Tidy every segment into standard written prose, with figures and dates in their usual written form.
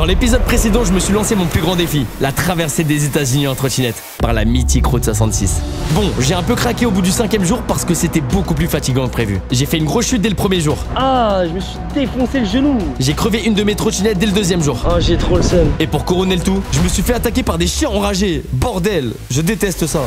l'épisode précédent, je me suis lancé mon plus grand défi, la traversée des États-Unis en trottinette, par la mythique route 66. Bon, j'ai un peu craqué au bout du 5e jour parce que c'était beaucoup plus fatigant que prévu. J'ai fait une grosse chute dès le premier jour. Ah, je me suis défoncé le genou. J'ai crevé une de mes trottinettes dès le 2e jour. Oh, j'ai trop le seum. Et pour couronner le tout, je me suis fait attaquer par des chiens enragés. Bordel, je déteste ça.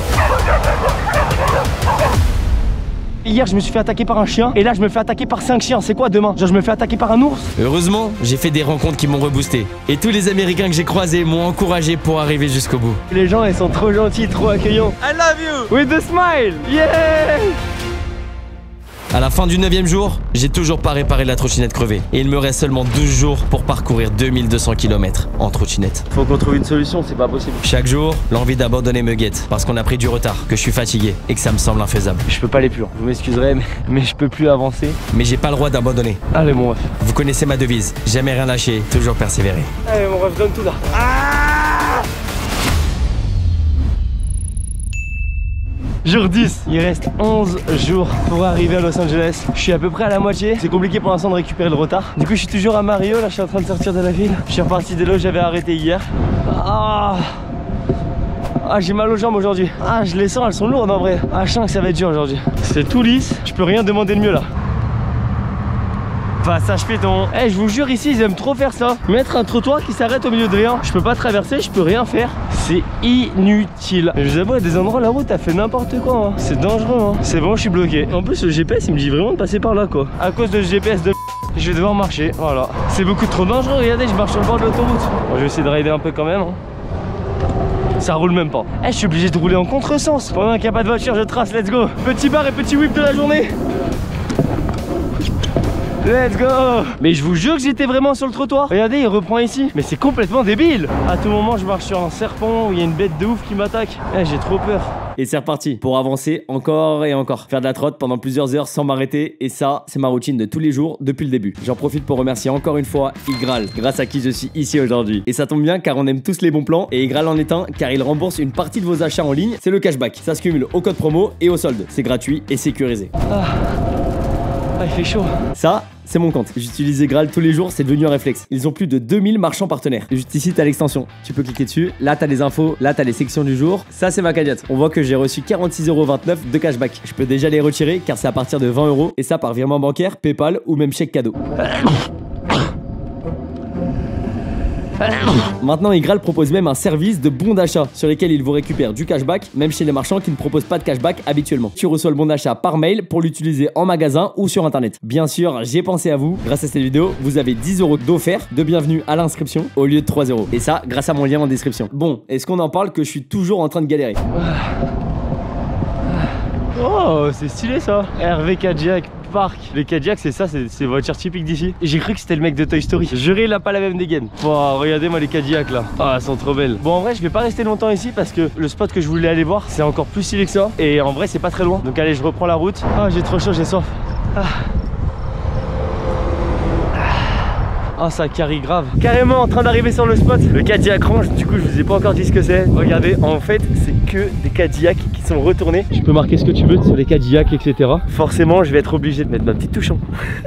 Hier, je me suis fait attaquer par un chien. Et là, je me fais attaquer par 5 chiens. C'est quoi demain? Genre, je me fais attaquer par un ours? Heureusement, j'ai fait des rencontres qui m'ont reboosté. Et tous les Américains que j'ai croisés m'ont encouragé pour arriver jusqu'au bout. Les gens, ils sont trop gentils, trop accueillants. I love you! With a smile! Yeah! À la fin du 9e jour, j'ai toujours pas réparé la trottinette crevée. Et il me reste seulement 12 jours pour parcourir 2200 km en trottinette. Faut qu'on trouve une solution, c'est pas possible. Chaque jour, l'envie d'abandonner me guette parce qu'on a pris du retard, que je suis fatigué et que ça me semble infaisable. Je peux pas aller plus loin. Vous m'excuserez, mais je peux plus avancer. Mais j'ai pas le droit d'abandonner. Allez, mon ref. Vous connaissez ma devise, jamais rien lâcher, toujours persévérer. Allez, mon ref, donne tout là. Ah! Jour 10, il reste 11 jours pour arriver à Los Angeles. Je suis à peu près à la moitié. C'est compliqué pour l'instant de récupérer le retard. Du coup, je suis toujours à Mario. Là, je suis en train de sortir de la ville. Je suis reparti dès là où j'avais arrêté hier. Ah, j'ai mal aux jambes aujourd'hui. Ah, je les sens, elles sont lourdes en vrai. Ah, je sens que ça va être dur aujourd'hui. C'est tout lisse. Je peux rien demander de mieux là. Passage piéton. Eh, je vous jure, ici ils aiment trop faire ça. Mettre un trottoir qui s'arrête au milieu de rien. Je peux pas traverser, je peux rien faire. C'est inutile. Je vous avoue, à des endroits, la route a fait n'importe quoi. Hein. C'est dangereux. Hein. C'est bon, je suis bloqué. En plus, le GPS il me dit vraiment de passer par là quoi. À cause de ce GPS de je vais devoir marcher. Voilà. C'est beaucoup trop dangereux. Regardez, je marche sur le bord de l'autoroute. Bon, je vais essayer de rider un peu quand même. Hein. Ça roule même pas. Eh, je suis obligé de rouler en contresens. Pendant qu'il n'y a pas de voiture, je trace. Let's go. Petit bar et petit whip de la journée. Let's go! Mais je vous jure que j'étais vraiment sur le trottoir. Regardez, il reprend ici. Mais c'est complètement débile. À tout moment, je marche sur un serpent où il y a une bête de ouf qui m'attaque. Eh, j'ai trop peur. Et c'est reparti pour avancer encore et encore. Faire de la trotte pendant plusieurs heures sans m'arrêter. Et ça, c'est ma routine de tous les jours depuis le début. J'en profite pour remercier encore une fois Igral, grâce à qui je suis ici aujourd'hui. Et ça tombe bien car on aime tous les bons plans. Et Igral en est un car il rembourse une partie de vos achats en ligne. C'est le cashback. Ça se cumule au code promo et au solde. C'est gratuit et sécurisé. Ah, il fait chaud. Ça, c'est mon compte. J'utilise Igral tous les jours, c'est devenu un réflexe. Ils ont plus de 2000 marchands partenaires. Juste ici, t'as l'extension. Tu peux cliquer dessus. Là, t'as les infos. Là, t'as les sections du jour. Ça, c'est ma cagnotte. On voit que j'ai reçu 46,29 € de cashback. Je peux déjà les retirer car c'est à partir de 20 €. Et ça par virement bancaire, PayPal ou même chèque cadeau. Maintenant, Igral propose même un service de bons d'achat sur lesquels il vous récupère du cashback, même chez les marchands qui ne proposent pas de cashback habituellement. Tu reçois le bon d'achat par mail pour l'utiliser en magasin ou sur internet. Bien sûr, j'ai pensé à vous. Grâce à cette vidéo, vous avez 10 € d'offert de bienvenue à l'inscription au lieu de 3 €. Et ça, grâce à mon lien en description. Bon, est-ce qu'on en parle que je suis toujours en train de galérer? Oh, c'est stylé ça. Hervé Cadillac Park. Les Cadillacs, c'est ça, c'est voiture typique d'ici. J'ai cru que c'était le mec de Toy Story. Juré, il a pas la même dégaine. Oh, regardez-moi les Cadillacs là. Ah, elles sont trop belles. Bon, en vrai, je vais pas rester longtemps ici parce que le spot que je voulais aller voir, c'est encore plus stylé que ça. Et en vrai, c'est pas très loin. Donc, allez, je reprends la route. Ah, j'ai trop chaud, j'ai soif. Ah, ça carie grave. Carrément en train d'arriver sur le spot. Le Cadillac Range, du coup je vous ai pas encore dit ce que c'est. Regardez, en fait c'est que des Cadillacs qui sont retournés. Tu peux marquer ce que tu veux sur les Cadillacs, etc. Forcément je vais être obligé de mettre ma petite touche en.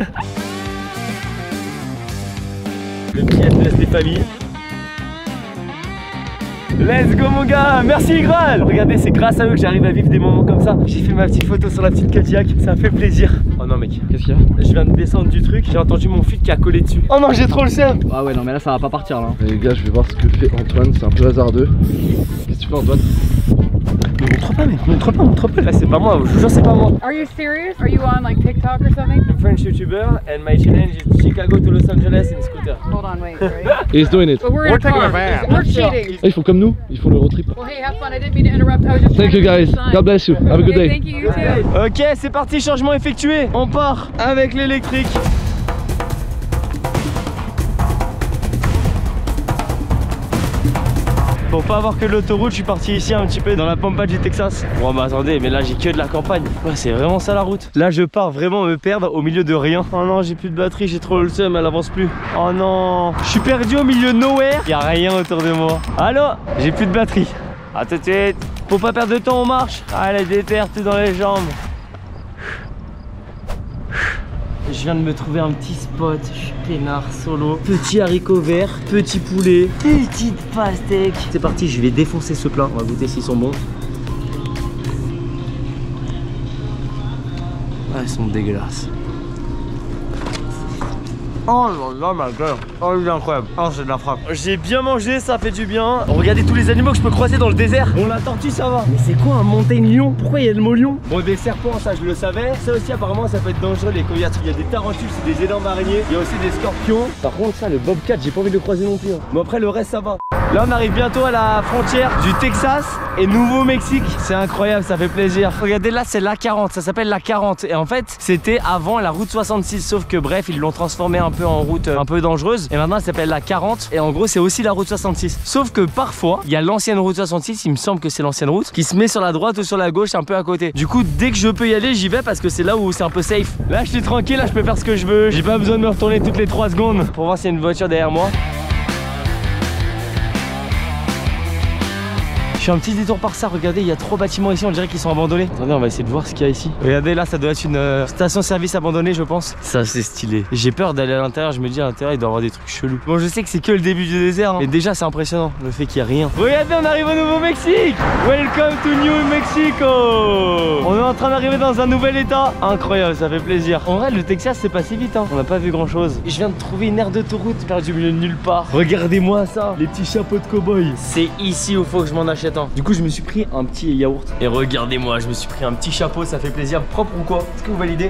Le billet de Stéphanie. Let's go mon gars, merci Igral. Regardez, c'est grâce à eux que j'arrive à vivre des moments comme ça. J'ai fait ma petite photo sur la petite Cadillac, ça me fait plaisir. Oh non mec, qu'est-ce qu'il y a? Je viens de descendre du truc, j'ai entendu mon fil qui a collé dessus. Oh non, j'ai trop le seum. Ah ouais non mais là ça va pas partir là. Les gars, je vais voir ce que fait Antoine, c'est un peu hasardeux. Qu'est-ce que tu fais Antoine? Mais montre pas mec, montre pas. Là c'est pas moi, je vous jure c'est pas moi. Are you serious? Are you on like TikTok or something? I'm a French YouTuber and my challenge is Chicago to Los Angeles in scooter. Hold on, wait, right? He's doing it. But we're in a car. We're cheating. Ah, ils font comme nous, ils font le road trip. Well, hey, have fun. I didn't mean to interrupt. I was just Thank you guys, God bless you, have a good Okay, day. thank you, you too. Ok, c'est parti, changement effectué. On part avec l'électrique. Pour pas avoir que de l'autoroute, je suis parti ici un petit peu dans la pampa du Texas. Bon bah attendez, mais là j'ai que de la campagne. Ouais, c'est vraiment ça la route. Là je pars vraiment me perdre au milieu de rien. Oh non, j'ai plus de batterie, j'ai trop le seum, elle avance plus. Oh non, je suis perdu au milieu de nowhere. Y a rien autour de moi. Allô, j'ai plus de batterie. À tout de suite. Faut pas perdre de temps, on marche. Allez, déterre tout dans les jambes. Je viens de me trouver un petit spot. Je suis peinard, solo. Petit haricot vert, petit poulet, petite pastèque. C'est parti, je vais défoncer ce plat. On va goûter s'ils sont bons. Ah, ils sont dégueulasses. Oh là là, ma gueule. Oh, il est incroyable. Oh, c'est de la frappe. J'ai bien mangé, ça fait du bien. Regardez tous les animaux que je peux croiser dans le désert. Bon, la tortue, ça va. Mais c'est quoi un montagne lion? Pourquoi il y a le mot lion? Bon, des serpents, ça je le savais. Ça aussi, apparemment, ça peut être dangereux, les coyotes. Il y a des tarentules, c'est des énormes araignées. Il y a aussi des scorpions. Par contre, ça, le bobcat, j'ai pas envie de le croiser non plus. Hein. Bon, après, le reste, ça va. Là, on arrive bientôt à la frontière du Texas et Nouveau-Mexique. C'est incroyable, ça fait plaisir. Regardez, là, c'est la 40. Ça s'appelle la 40. Et en fait, c'était avant la route 66. Sauf que, bref, ils l'ont transformé un peu en route un peu dangereuse. Et maintenant, elle s'appelle la 40. Et en gros, c'est aussi la route 66. Sauf que parfois, il y a l'ancienne route 66. Il me semble que c'est l'ancienne route qui se met sur la droite ou sur la gauche, un peu à côté. Du coup, dès que je peux y aller, j'y vais parce que c'est là où c'est un peu safe. Là, je suis tranquille. Là, je peux faire ce que je veux. J'ai pas besoin de me retourner toutes les 3 secondes pour voir s'il y a une voiture derrière moi. Je fais un petit détour par ça, regardez, il y a 3 bâtiments ici, on dirait qu'ils sont abandonnés. Attendez, on va essayer de voir ce qu'il y a ici. Regardez, là, ça doit être une station-service abandonnée, je pense. Ça, c'est stylé. J'ai peur d'aller à l'intérieur, je me dis à l'intérieur, il doit y avoir des trucs chelous. Bon, je sais que c'est que le début du désert, hein. Mais déjà, c'est impressionnant, le fait qu'il n'y a rien. Regardez, on arrive au Nouveau-Mexique. Welcome to New Mexico. On est en train d'arriver dans un nouvel état. Incroyable, ça fait plaisir. En vrai, le Texas, c'est pas si vite, hein. On n'a pas vu grand-chose. Je viens de trouver une aire d'autoroute perdue au milieu de nulle part. Regardez-moi ça, les petits chapeaux de cow-boy. C'est ici où il faut que je m'en achète. Du coup, je me suis pris un petit yaourt. Et regardez-moi, je me suis pris un petit chapeau, ça fait plaisir. Propre ou quoi? Est-ce que vous validez?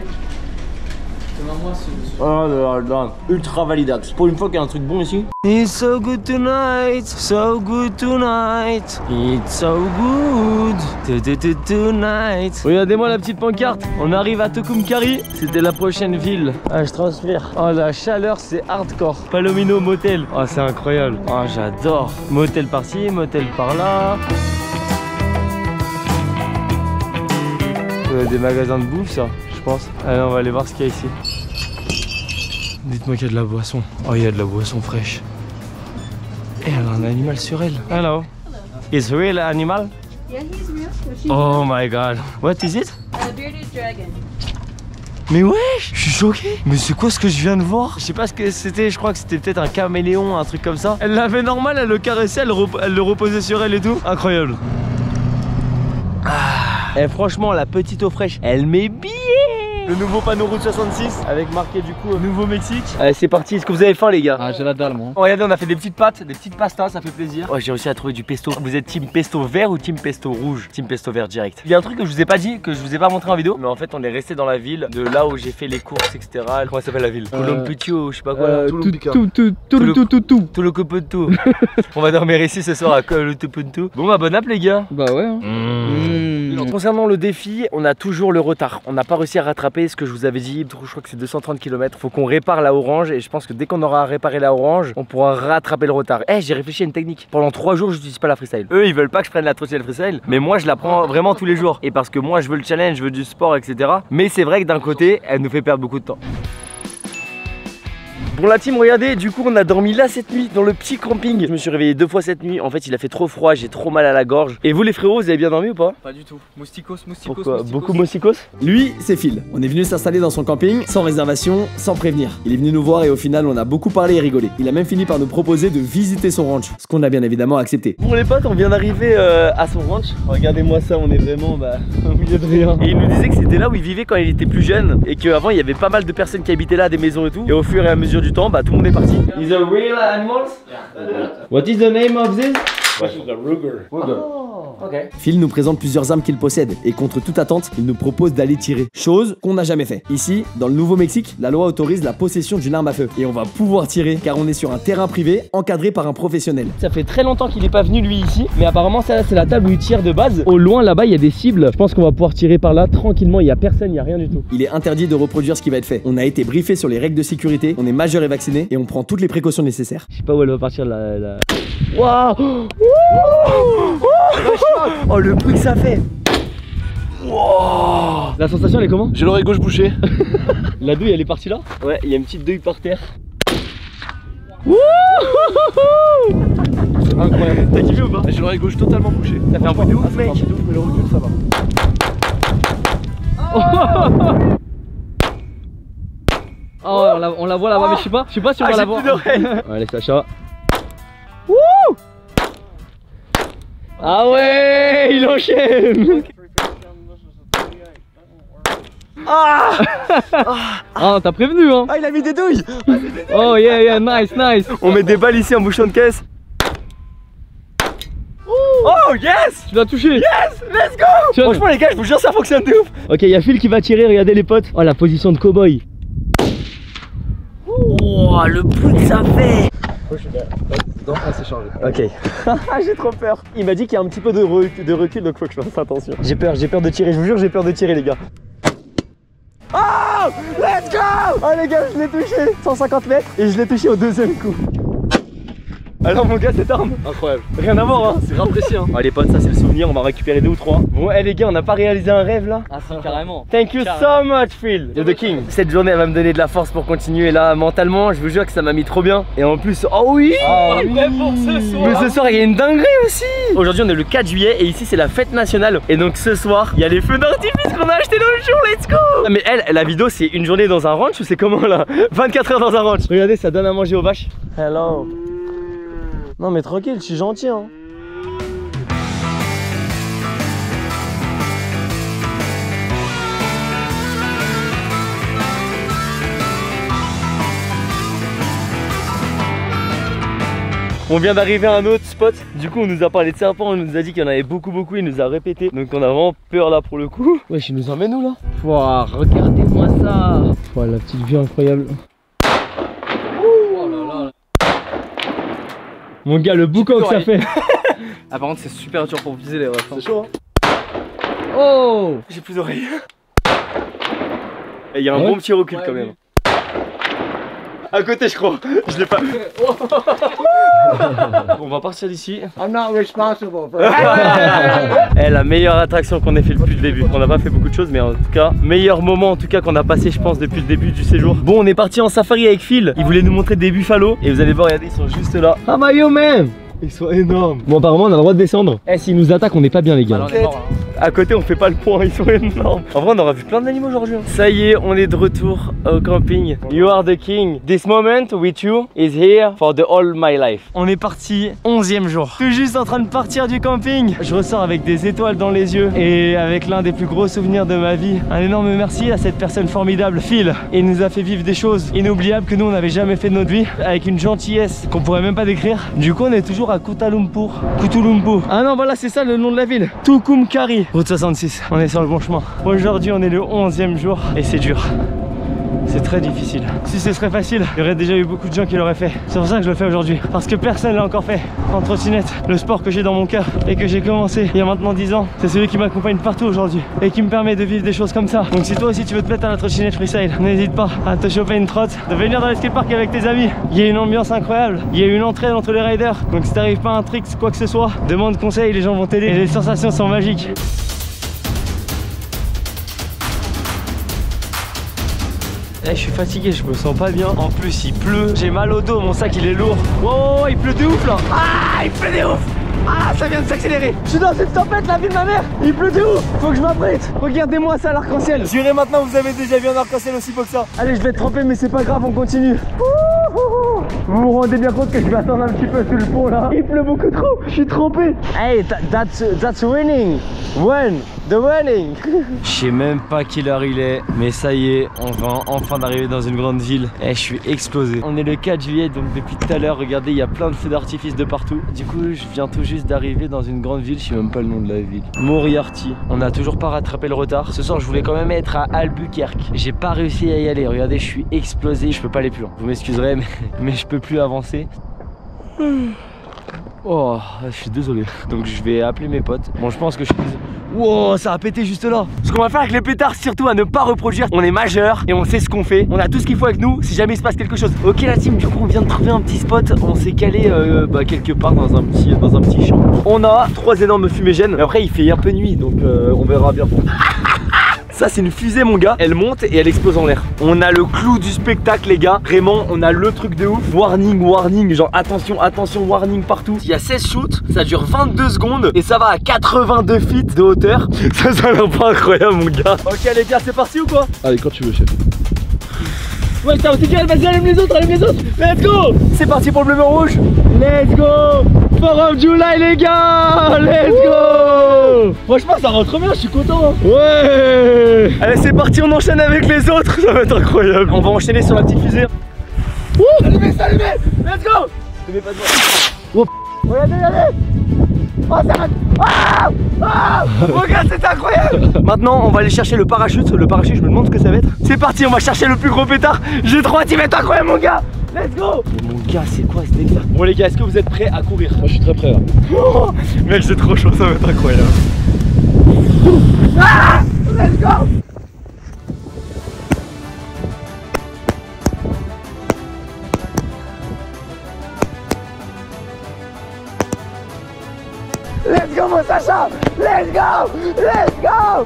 Oh là là, ultra validax. Pour une fois qu'il y a un truc bon ici. It's so good tonight, so good tonight. It's so good tonight. Regardez-moi la petite pancarte. On arrive à Tucumcari. C'était la prochaine ville. Ah, je transpire. Oh, la chaleur, c'est hardcore. Palomino Motel. Oh, c'est incroyable. Oh, j'adore. Motel par-ci, motel par-là. Des magasins de bouffe, ça, je pense. Allez, on va aller voir ce qu'il y a ici. Dites-moi qu'il y a de la boisson. Oh, il y a de la boisson fraîche. Et elle a un animal sur elle. Hello. Is real animal? Yeah, he's real. Oh my god. What is it? A bearded dragon. Mais ouais, je suis choqué. Mais c'est quoi ce que je viens de voir? Je sais pas ce que c'était, je crois que c'était peut-être un caméléon, un truc comme ça. Elle l'avait normal, elle le caressait, elle le reposait sur elle et tout. Incroyable. Et franchement, la petite eau fraîche, elle met bien. Le nouveau panneau route 66 avec marqué du coup Nouveau-Mexique. Allez, c'est parti. Est-ce que vous avez faim, les gars? Ah, j'ai la dalle, moi. Oh, regardez, on a fait des petites pâtes, des petites pastas, ça fait plaisir. Oh, j'ai réussi à trouver du pesto. Vous êtes team pesto vert ou team pesto rouge? Team pesto vert direct. Il y a un truc que je vous ai pas dit, que je vous ai pas montré en vidéo, mais en fait, on est resté dans la ville de là où j'ai fait les courses, etc. Comment s'appelle la ville? Colombutio, je sais pas quoi. Là. Tout. Tout le copotou. On va dormir ici ce soir à Colombutio. Bon, bah, bon app, les gars. Bah ouais. Hein. Concernant le défi, on a toujours le retard. On n'a pas réussi à rattraper ce que je vous avais dit. Je crois que c'est 230 km. Faut qu'on répare la orange et je pense que dès qu'on aura réparé la orange, on pourra rattraper le retard. Eh, j'ai réfléchi à une technique. Pendant 3 jours, je n'utilise pas la freestyle. Eux, ils veulent pas que je prenne la trottinette freestyle, mais moi, je la prends vraiment tous les jours. Et parce que moi, je veux le challenge, je veux du sport, etc. Mais c'est vrai que d'un côté, elle nous fait perdre beaucoup de temps. Bon, la team, regardez, du coup on a dormi là cette nuit dans le petit camping. Je me suis réveillé 2 fois cette nuit. En fait il a fait trop froid, j'ai trop mal à la gorge. Et vous les frérots, vous avez bien dormi ou pas? Pas du tout. Mousticos. Pourquoi? Beaucoup mousticos? Lui, c'est Phil. On est venu s'installer dans son camping, sans réservation, sans prévenir. Il est venu nous voir et au final, on a beaucoup parlé et rigolé. Il a même fini par nous proposer de visiter son ranch, ce qu'on a bien évidemment accepté. Bon les potes, on vient d'arriver à son ranch. Regardez-moi ça, on est vraiment au milieu de rien. Et il nous disait que c'était là où il vivait quand il était plus jeune. Et qu'avant il y avait pas mal de personnes qui habitaient là, des maisons et tout. Et au fur et à mesure du temps, bah tout le monde est parti. Is a real animals? Yeah. What is the name of this? Ruger. Okay. Phil nous présente plusieurs armes qu'il possède et contre toute attente, il nous propose d'aller tirer. Chose qu'on n'a jamais fait. Ici, dans le Nouveau-Mexique, la loi autorise la possession d'une arme à feu. Et on va pouvoir tirer car on est sur un terrain privé encadré par un professionnel. Ça fait très longtemps qu'il n'est pas venu lui ici, mais apparemment ça c'est la table où il tire de base. Au loin là-bas il y a des cibles. Je pense qu'on va pouvoir tirer par là tranquillement, il n'y a personne, il n'y a rien du tout. Il est interdit de reproduire ce qui va être fait. On a été briefé sur les règles de sécurité, on est majeur et vacciné et on prend toutes les précautions nécessaires. Je sais pas où elle va partir la... Waouh! Oh le bruit que ça fait! Wow. La sensation elle est comment? J'ai l'oreille gauche bouchée. La douille elle est partie là? Ouais, il y a une petite douille par terre. C'est incroyable. T'as kiffé ou pas? J'ai l'oreille gauche totalement bouchée. Ça fait un bruit de ouf mec. Mais le recul ça va. Oh, on la voit là-bas, mais je sais pas si on va la voir. Allez, Sacha. Wouh! Ah ouais, il enchaîne. Ah, t'as prévenu hein. Ah, il a mis des douilles. Oh yeah, nice. On met des balles ici en bouchon de caisse. Oh yes! Tu l'as touché. Yes! Let's go! Franchement les gars, je vous jure ça fonctionne de ouf. Ok, il y a Phil qui va tirer, regardez les potes. Oh, la position de cow-boy. Oh, le bruit que ça fait. Non, c'est chargé. Ok. J'ai trop peur. Il m'a dit qu'il y a un petit peu de recul, donc faut que je fasse attention. J'ai peur de tirer, je vous jure j'ai peur de tirer les gars. Oh! Let's go! Oh les gars, je l'ai touché 150 mètres et je l'ai touché au deuxième coup. Alors mon gars, cette arme, Incroyable. rien à voir hein. C'est rafraîchi hein. Oh les potes, ça c'est le souvenir, on va récupérer 2 ou 3. Bon les gars, on n'a pas réalisé un rêve là? Ah si, carrément. Thank you so much Phil, you're the king. Cette journée elle va me donner de la force pour continuer là mentalement, je vous jure que ça m'a mis trop bien. Et en plus, oh oui, Pour ce soir. mais ce soir il y a une dinguerie aussi. Aujourd'hui on est le 4 juillet et ici c'est la fête nationale. Et donc ce soir, il y a les feux d'artifice qu'on a acheté l'autre jour, let's go. Mais la vidéo c'est une journée dans un ranch ou c'est comment là? 24 heures dans un ranch. Regardez, ça donne à manger aux vaches. Hello. Non mais tranquille, je suis gentil hein. On vient d'arriver à un autre spot. Du coup on nous a parlé de serpents, on nous a dit qu'il y en avait beaucoup, il nous a répété. Donc on a vraiment peur là pour le coup. Wesh, il nous emmène où là? Wow, regardez-moi ça. Oh, la petite vue incroyable. Oh là là. Mon gars, le boucan que ça fait. Ah par contre c'est super dur pour viser les refs. C'est chaud hein. Oh. J'ai plus d'oreilles. Et il y a un bon petit recul quand même. À côté je crois. Je l'ai pas. On va partir d'ici. I'm not responsible for La meilleure attraction qu'on ait fait depuis le début. On n'a pas fait beaucoup de choses mais en tout cas, meilleur moment en tout cas qu'on a passé je pense depuis le début du séjour. Bon, on est parti en safari avec Phil. Il voulait nous montrer des buffalo et vous allez voir, regardez, ils sont juste là. How about you man? Ils sont énormes. Bon apparemment on a le droit de descendre. S'ils nous attaquent on n'est pas bien les gars. Alors, on est mort, hein. À côté on fait pas le point, ils sont énormes. En vrai on aura vu plein d'animaux aujourd'hui. Ça y est, on est de retour au camping. You are the king. This moment with you is here for the all my life. On est parti 11e jour. Tout juste en train de partir du camping. Je ressors avec des étoiles dans les yeux et avec l'un des plus gros souvenirs de ma vie. Un énorme merci à cette personne formidable, Phil. Il nous a fait vivre des choses inoubliables que nous on n'avait jamais fait de notre vie, avec une gentillesse qu'on pourrait même pas décrire. Du coup on est toujours à Kuala Lumpur. Ah non, voilà c'est ça le nom de la ville. Tukumkari. Route 66, on est sur le bon chemin. Aujourd'hui on est le 11e jour et c'est dur. C'est très difficile. Si ce serait facile, il y aurait déjà eu beaucoup de gens qui l'auraient fait. C'est pour ça que je le fais aujourd'hui. Parce que personne l'a encore fait. En trottinette, le sport que j'ai dans mon cœur et que j'ai commencé il y a maintenant 10 ans, c'est celui qui m'accompagne partout aujourd'hui et qui me permet de vivre des choses comme ça. Donc si toi aussi tu veux te mettre à la trottinette freestyle, n'hésite pas à te choper une trotte, de venir dans le skatepark avec tes amis. Il y a une ambiance incroyable, il y a une entraide entre les riders. Donc si t'arrives pas à un trick, quoi que ce soit, demande conseil, les gens vont t'aider et les sensations sont magiques. Je suis fatigué, je me sens pas bien. En plus il pleut, j'ai mal au dos, mon sac il est lourd. Wow, il pleut de ouf là. Ah, il pleut de ouf. Ah, ça vient de s'accélérer. Je suis dans une tempête, la vie de ma mère. Il pleut de ouf. Faut que je m'apprête. Regardez-moi ça, l'arc-en-ciel. Jurez maintenant, vous avez déjà vu un arc-en-ciel aussi beau que ça. Allez, je vais être trempé, mais c'est pas grave, on continue. Vous vous rendez bien compte que je vais attendre un petit peu sur le pont là. Il pleut beaucoup trop. Je suis trempé. Hey, that's raining. When? The running. Je sais même pas quelle heure il est, mais ça y est, on va enfin d'arriver dans une grande ville. Je suis explosé. On est le 4 juillet, donc depuis tout à l'heure, regardez, il y a plein de feux d'artifice de partout. Du coup, je viens tout juste d'arriver dans une grande ville, je sais même pas le nom de la ville. Moriarty. On n'a toujours pas rattrapé le retard. Ce soir, je voulais quand même être à Albuquerque. J'ai pas réussi à y aller. Regardez, je suis explosé. Je peux pas aller plus loin. Vous m'excuserez, mais je peux plus avancer. Oh, je suis désolé. Donc je vais appeler mes potes. Bon, je pense que je suis désolé. Wow, ça a pété juste là. Ce qu'on va faire avec les pétards, surtout à ne pas reproduire. On est majeur et on sait ce qu'on fait. On a tout ce qu'il faut avec nous si jamais il se passe quelque chose. Ok la team, du coup on vient de trouver un petit spot. On s'est calé quelque part dans un petit champ. On a 3 énormes fumigènes. Après il fait un peu nuit, donc on verra bien. Ça c'est une fusée mon gars, elle monte et elle explose en l'air. On a le clou du spectacle les gars, vraiment on a le truc de ouf. Warning, warning, genre attention, attention, warning partout. Il y a 16 shoots, ça dure 22 secondes et ça va à 82 feet de hauteur. Ça a l'air pas incroyable mon gars. Ok les gars, c'est parti ou quoi? Allez, quand tu veux chef. Ouais, t'as aussi tiré, vas-y, allume les autres, let's go. C'est parti pour le bleu rouge. Let's go. 4th of July les gars, let's go. Franchement ça rentre bien, je suis content. Ouais. Allez c'est parti, on enchaîne avec les autres, ça va être incroyable. On va enchaîner sur la petite fusée. Allumez, let's go. Ne mets pas de voix. Regardez. Oh ça va. Regarde, c'est incroyable. Maintenant on va aller chercher le parachute. Le parachute, je me demande ce que ça va être. C'est parti, on va chercher le plus gros pétard. J'ai trop hâte, il va être incroyable mon gars. Let's go. Mon gars, c'est quoi ce délire? Bon les gars, est-ce que vous êtes prêts à courir? Moi je suis très prêt là. Oh, mec, c'est trop chaud, ça va être incroyable. Let's go. Let's go mon Sacha. Let's go.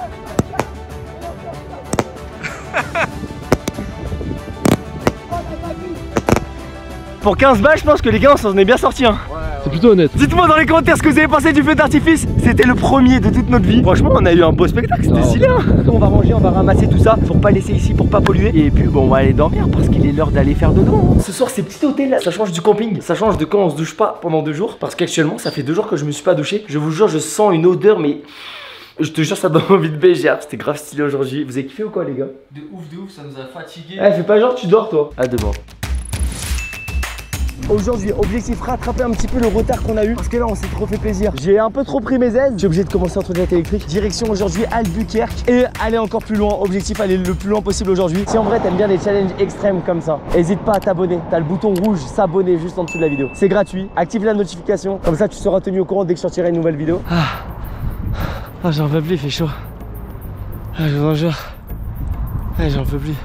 Pour 15 balles, je pense que les gars, on s'en est bien sortis. Hein. C'est plutôt honnête. Dites-moi dans les commentaires ce que vous avez pensé du feu d'artifice. C'était le premier de toute notre vie. Franchement, on a eu un beau spectacle, c'était stylé. Hein. On va manger, on va ramasser tout ça pour pas laisser ici, pour pas polluer. Et puis bon, on va aller dormir parce qu'il est l'heure d'aller faire dodo. Ce soir, ces petits hôtels là, ça change du camping. Ça change de quand on se douche pas pendant 2 jours. Parce qu'actuellement, ça fait 2 jours que je me suis pas douché. Je vous jure, je sens une odeur, mais je te jure, ça donne envie de bégère. C'était grave stylé aujourd'hui. Vous avez kiffé ou quoi, les gars? De ouf, ça nous a fatigués. Eh, fais pas genre, tu dors toi. À demain. Aujourd'hui, objectif rattraper un petit peu le retard qu'on a eu parce que là on s'est trop fait plaisir. J'ai un peu trop pris mes aises. J'ai obligé de commencer en trottinette électrique. Direction aujourd'hui Albuquerque et aller encore plus loin. Objectif aller le plus loin possible aujourd'hui. Si en vrai t'aimes bien les challenges extrêmes comme ça, n'hésite pas à t'abonner. T'as le bouton rouge s'abonner juste en dessous de la vidéo. C'est gratuit. Active la notification. Comme ça tu seras tenu au courant dès que je sortirai une nouvelle vidéo. J'en peux plus, il fait chaud. Je vous en jure. J'en peux plus.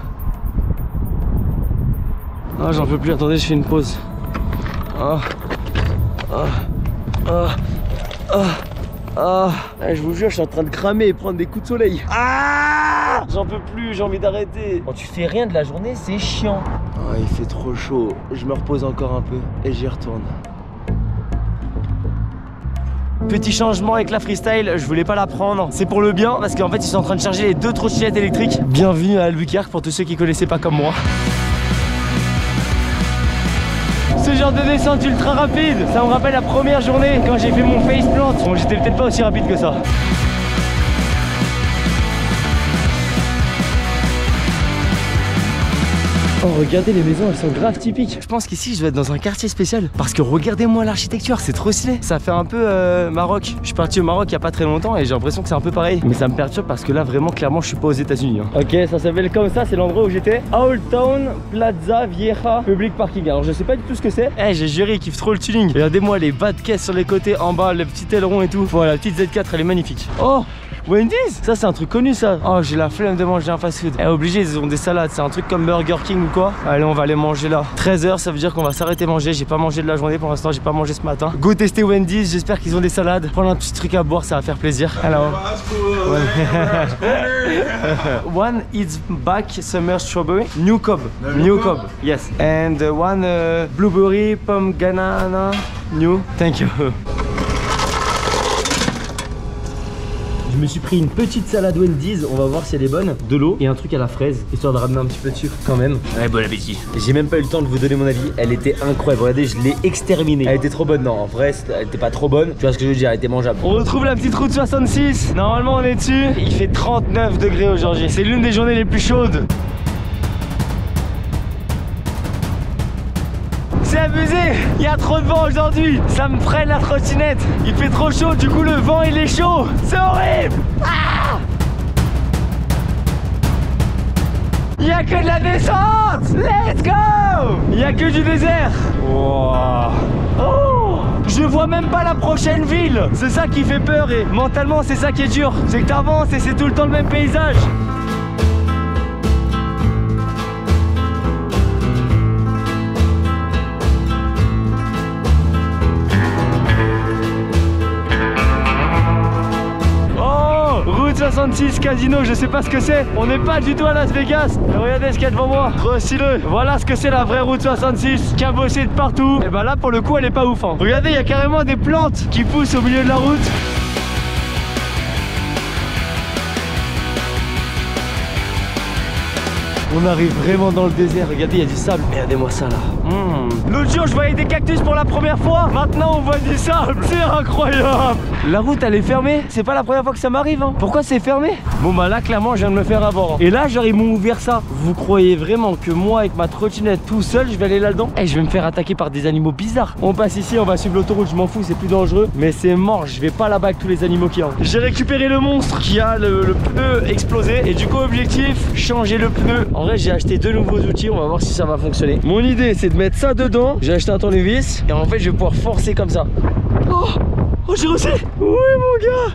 J'en peux plus. Attendez, je fais une pause. Je vous jure, je suis en train de cramer et prendre des coups de soleil. J'en peux plus, j'ai envie d'arrêter. Quand tu fais rien de la journée, c'est chiant. Il fait trop chaud. Je me repose encore un peu et j'y retourne. Petit changement avec la freestyle, je voulais pas la prendre. C'est pour le bien parce qu'en fait ils sont en train de charger les 2 trottinettes électriques. Bienvenue à Albuquerque pour tous ceux qui connaissaient pas comme moi. Ce genre de descente ultra rapide, ça me rappelle la première journée quand j'ai fait mon face plant. Bon, j'étais peut-être pas aussi rapide que ça. Oh regardez, les maisons elles sont grave typiques. Je pense qu'ici je vais être dans un quartier spécial. Parce que regardez-moi l'architecture, c'est trop stylé. Ça fait un peu Maroc. Je suis parti au Maroc il y a pas très longtemps et j'ai l'impression que c'est un peu pareil. Mais ça me perturbe parce que là vraiment clairement je suis pas aux États-Unis. Ok, ça s'appelle comme ça, c'est l'endroit où j'étais. Old Town Plaza Vieja Public Parking. Alors je sais pas du tout ce que c'est. J'ai juré, il kiffe trop le tuning. Regardez-moi les bas de caisse sur les côtés, en bas, le petit aileron et tout. Voilà, la petite Z4 elle est magnifique. Oh Wendy's, ça c'est un truc connu ça. Oh j'ai la flemme de manger un fast food. Obligé, ils ont des salades, c'est un truc comme Burger King ou quoi. Allez on va aller manger là. 13 h, ça veut dire qu'on va s'arrêter manger. J'ai pas mangé de la journée pour l'instant, j'ai pas mangé ce matin. Go tester Wendy's, j'espère qu'ils ont des salades. Prendre un petit truc à boire, ça va faire plaisir. Alors one is back summer strawberry, new cob, yes. And one blueberry pomegranate, new. Thank you. Je me suis pris une petite salade Wendy's, on va voir si elle est bonne. De l'eau et un truc à la fraise, histoire de ramener un petit peu de sucre quand même. Ouais, bon appétit. J'ai même pas eu le temps de vous donner mon avis, elle était incroyable. Regardez, je l'ai exterminée. Elle était trop bonne, non en vrai elle était pas trop bonne. Tu vois ce que je veux dire, elle était mangeable. On retrouve la petite route 66. Normalement on est dessus. Il fait 39 degrés aujourd'hui. C'est l'une des journées les plus chaudes. C'est abusé, il y a trop de vent aujourd'hui. Ça me freine la trottinette. Il fait trop chaud, du coup le vent il est chaud. C'est horrible. Il y a que de la descente. Let's go. Il y a que du désert. Wow. Oh, je vois même pas la prochaine ville. C'est ça qui fait peur et mentalement c'est ça qui est dur. C'est que t'avances et c'est tout le temps le même paysage. Route 66 Casino, je sais pas ce que c'est. On n'est pas du tout à Las Vegas. Mais regardez ce qu'il y a devant moi. Trop styleux. Voilà ce que c'est la vraie route 66. Cabossée de partout. Et bah là pour le coup elle est pas ouf. Regardez, il y a carrément des plantes qui poussent au milieu de la route. On arrive vraiment dans le désert. Regardez, il y a du sable. Regardez-moi ça là. L'autre jour, je voyais des cactus pour la première fois. Maintenant, on voit du sable. C'est incroyable. La route, elle est fermée. C'est pas la première fois que ça m'arrive. Hein. Pourquoi c'est fermé? Bon, bah là, clairement, je viens de me faire avoir. Et là, genre, ils m'ont ouvert ça. Vous croyez vraiment que moi, avec ma trottinette tout seul, je vais aller là-dedans? Eh, je vais me faire attaquer par des animaux bizarres. On passe ici, on va suivre l'autoroute. Je m'en fous, c'est plus dangereux. Mais c'est mort. Je vais pas là-bas avec tous les animaux qu'il y a. J'ai récupéré le monstre qui a le pneu explosé. Et du coup, objectif, changer le pneu. En vrai, j'ai acheté 2 nouveaux outils. On va voir si ça va fonctionner. Mon idée, c'est de mettre ça dedans. J'ai acheté un tournevis. Et en fait, je vais pouvoir forcer comme ça. Oh, j'ai réussi. Oui, mon gars.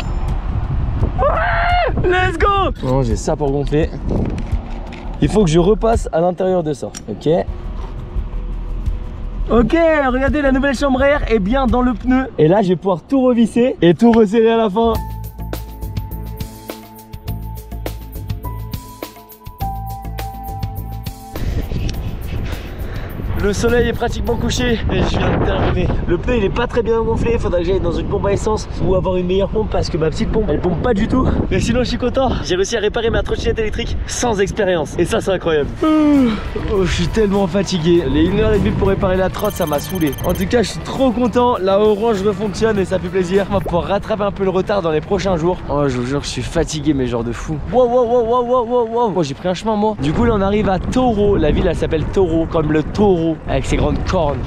Ouais, let's go. Non, j'ai ça pour gonfler. Il faut que je repasse à l'intérieur de ça. Ok. Ok, regardez, la nouvelle chambre à air est bien dans le pneu. Et là, je vais pouvoir tout revisser et tout resserrer à la fin. Le soleil est pratiquement couché et je viens de terminer. Le pneu il est pas très bien gonflé, il faudra que j'aille dans une pompe à essence ou avoir une meilleure pompe parce que ma petite pompe elle pompe pas du tout. Mais sinon je suis content, j'ai réussi à réparer ma trottinette électrique sans expérience et ça c'est incroyable. Oh, je suis tellement fatigué, les 1h30 pour réparer la trotte ça m'a saoulé. En tout cas je suis trop content, la orange refonctionne et ça fait plaisir. On va pouvoir rattraper un peu le retard dans les prochains jours. Oh je vous jure je suis fatigué mais genre de fou. Wow. Oh, j'ai pris un chemin moi. Du coup là on arrive à Taureau, la ville elle s'appelle Taureau comme le taureau avec ses grandes cornes.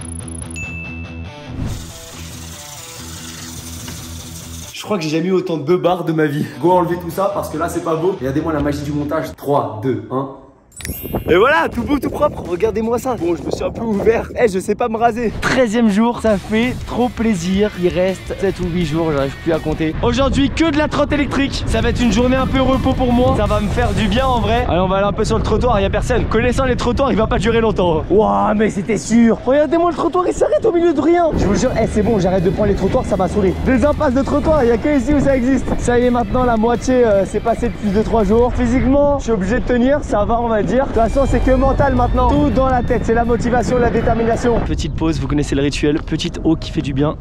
Je crois que j'ai jamais eu autant de barres de ma vie. Go enlever tout ça parce que là c'est pas beau. Regardez-moi la magie du montage. 3, 2, 1. Et voilà, tout beau, tout propre, regardez-moi ça. Bon, je me suis un peu ouvert, je sais pas me raser. 13e jour, ça fait trop plaisir. Il reste 7 ou 8 jours, j'arrive plus à compter. Aujourd'hui, que de la trotte électrique. Ça va être une journée un peu repos pour moi. Ça va me faire du bien en vrai. Allez, on va aller un peu sur le trottoir, il y a personne. Connaissant les trottoirs, il va pas durer longtemps. Waouh, mais c'était sûr. Regardez-moi le trottoir, il s'arrête au milieu de rien. Je vous jure, c'est bon, j'arrête de prendre les trottoirs, ça m'a saoulé. Des impasses de trottoir, il y a que ici où ça existe. Ça y est, maintenant la moitié c'est passé depuis 2-3 jours. Physiquement, je suis obligé de tenir, ça va on va dire. De toute façon, c'est que mental maintenant. Tout dans la tête, c'est la motivation, la détermination. Petite pause, vous connaissez le rituel. Petite eau qui fait du bien.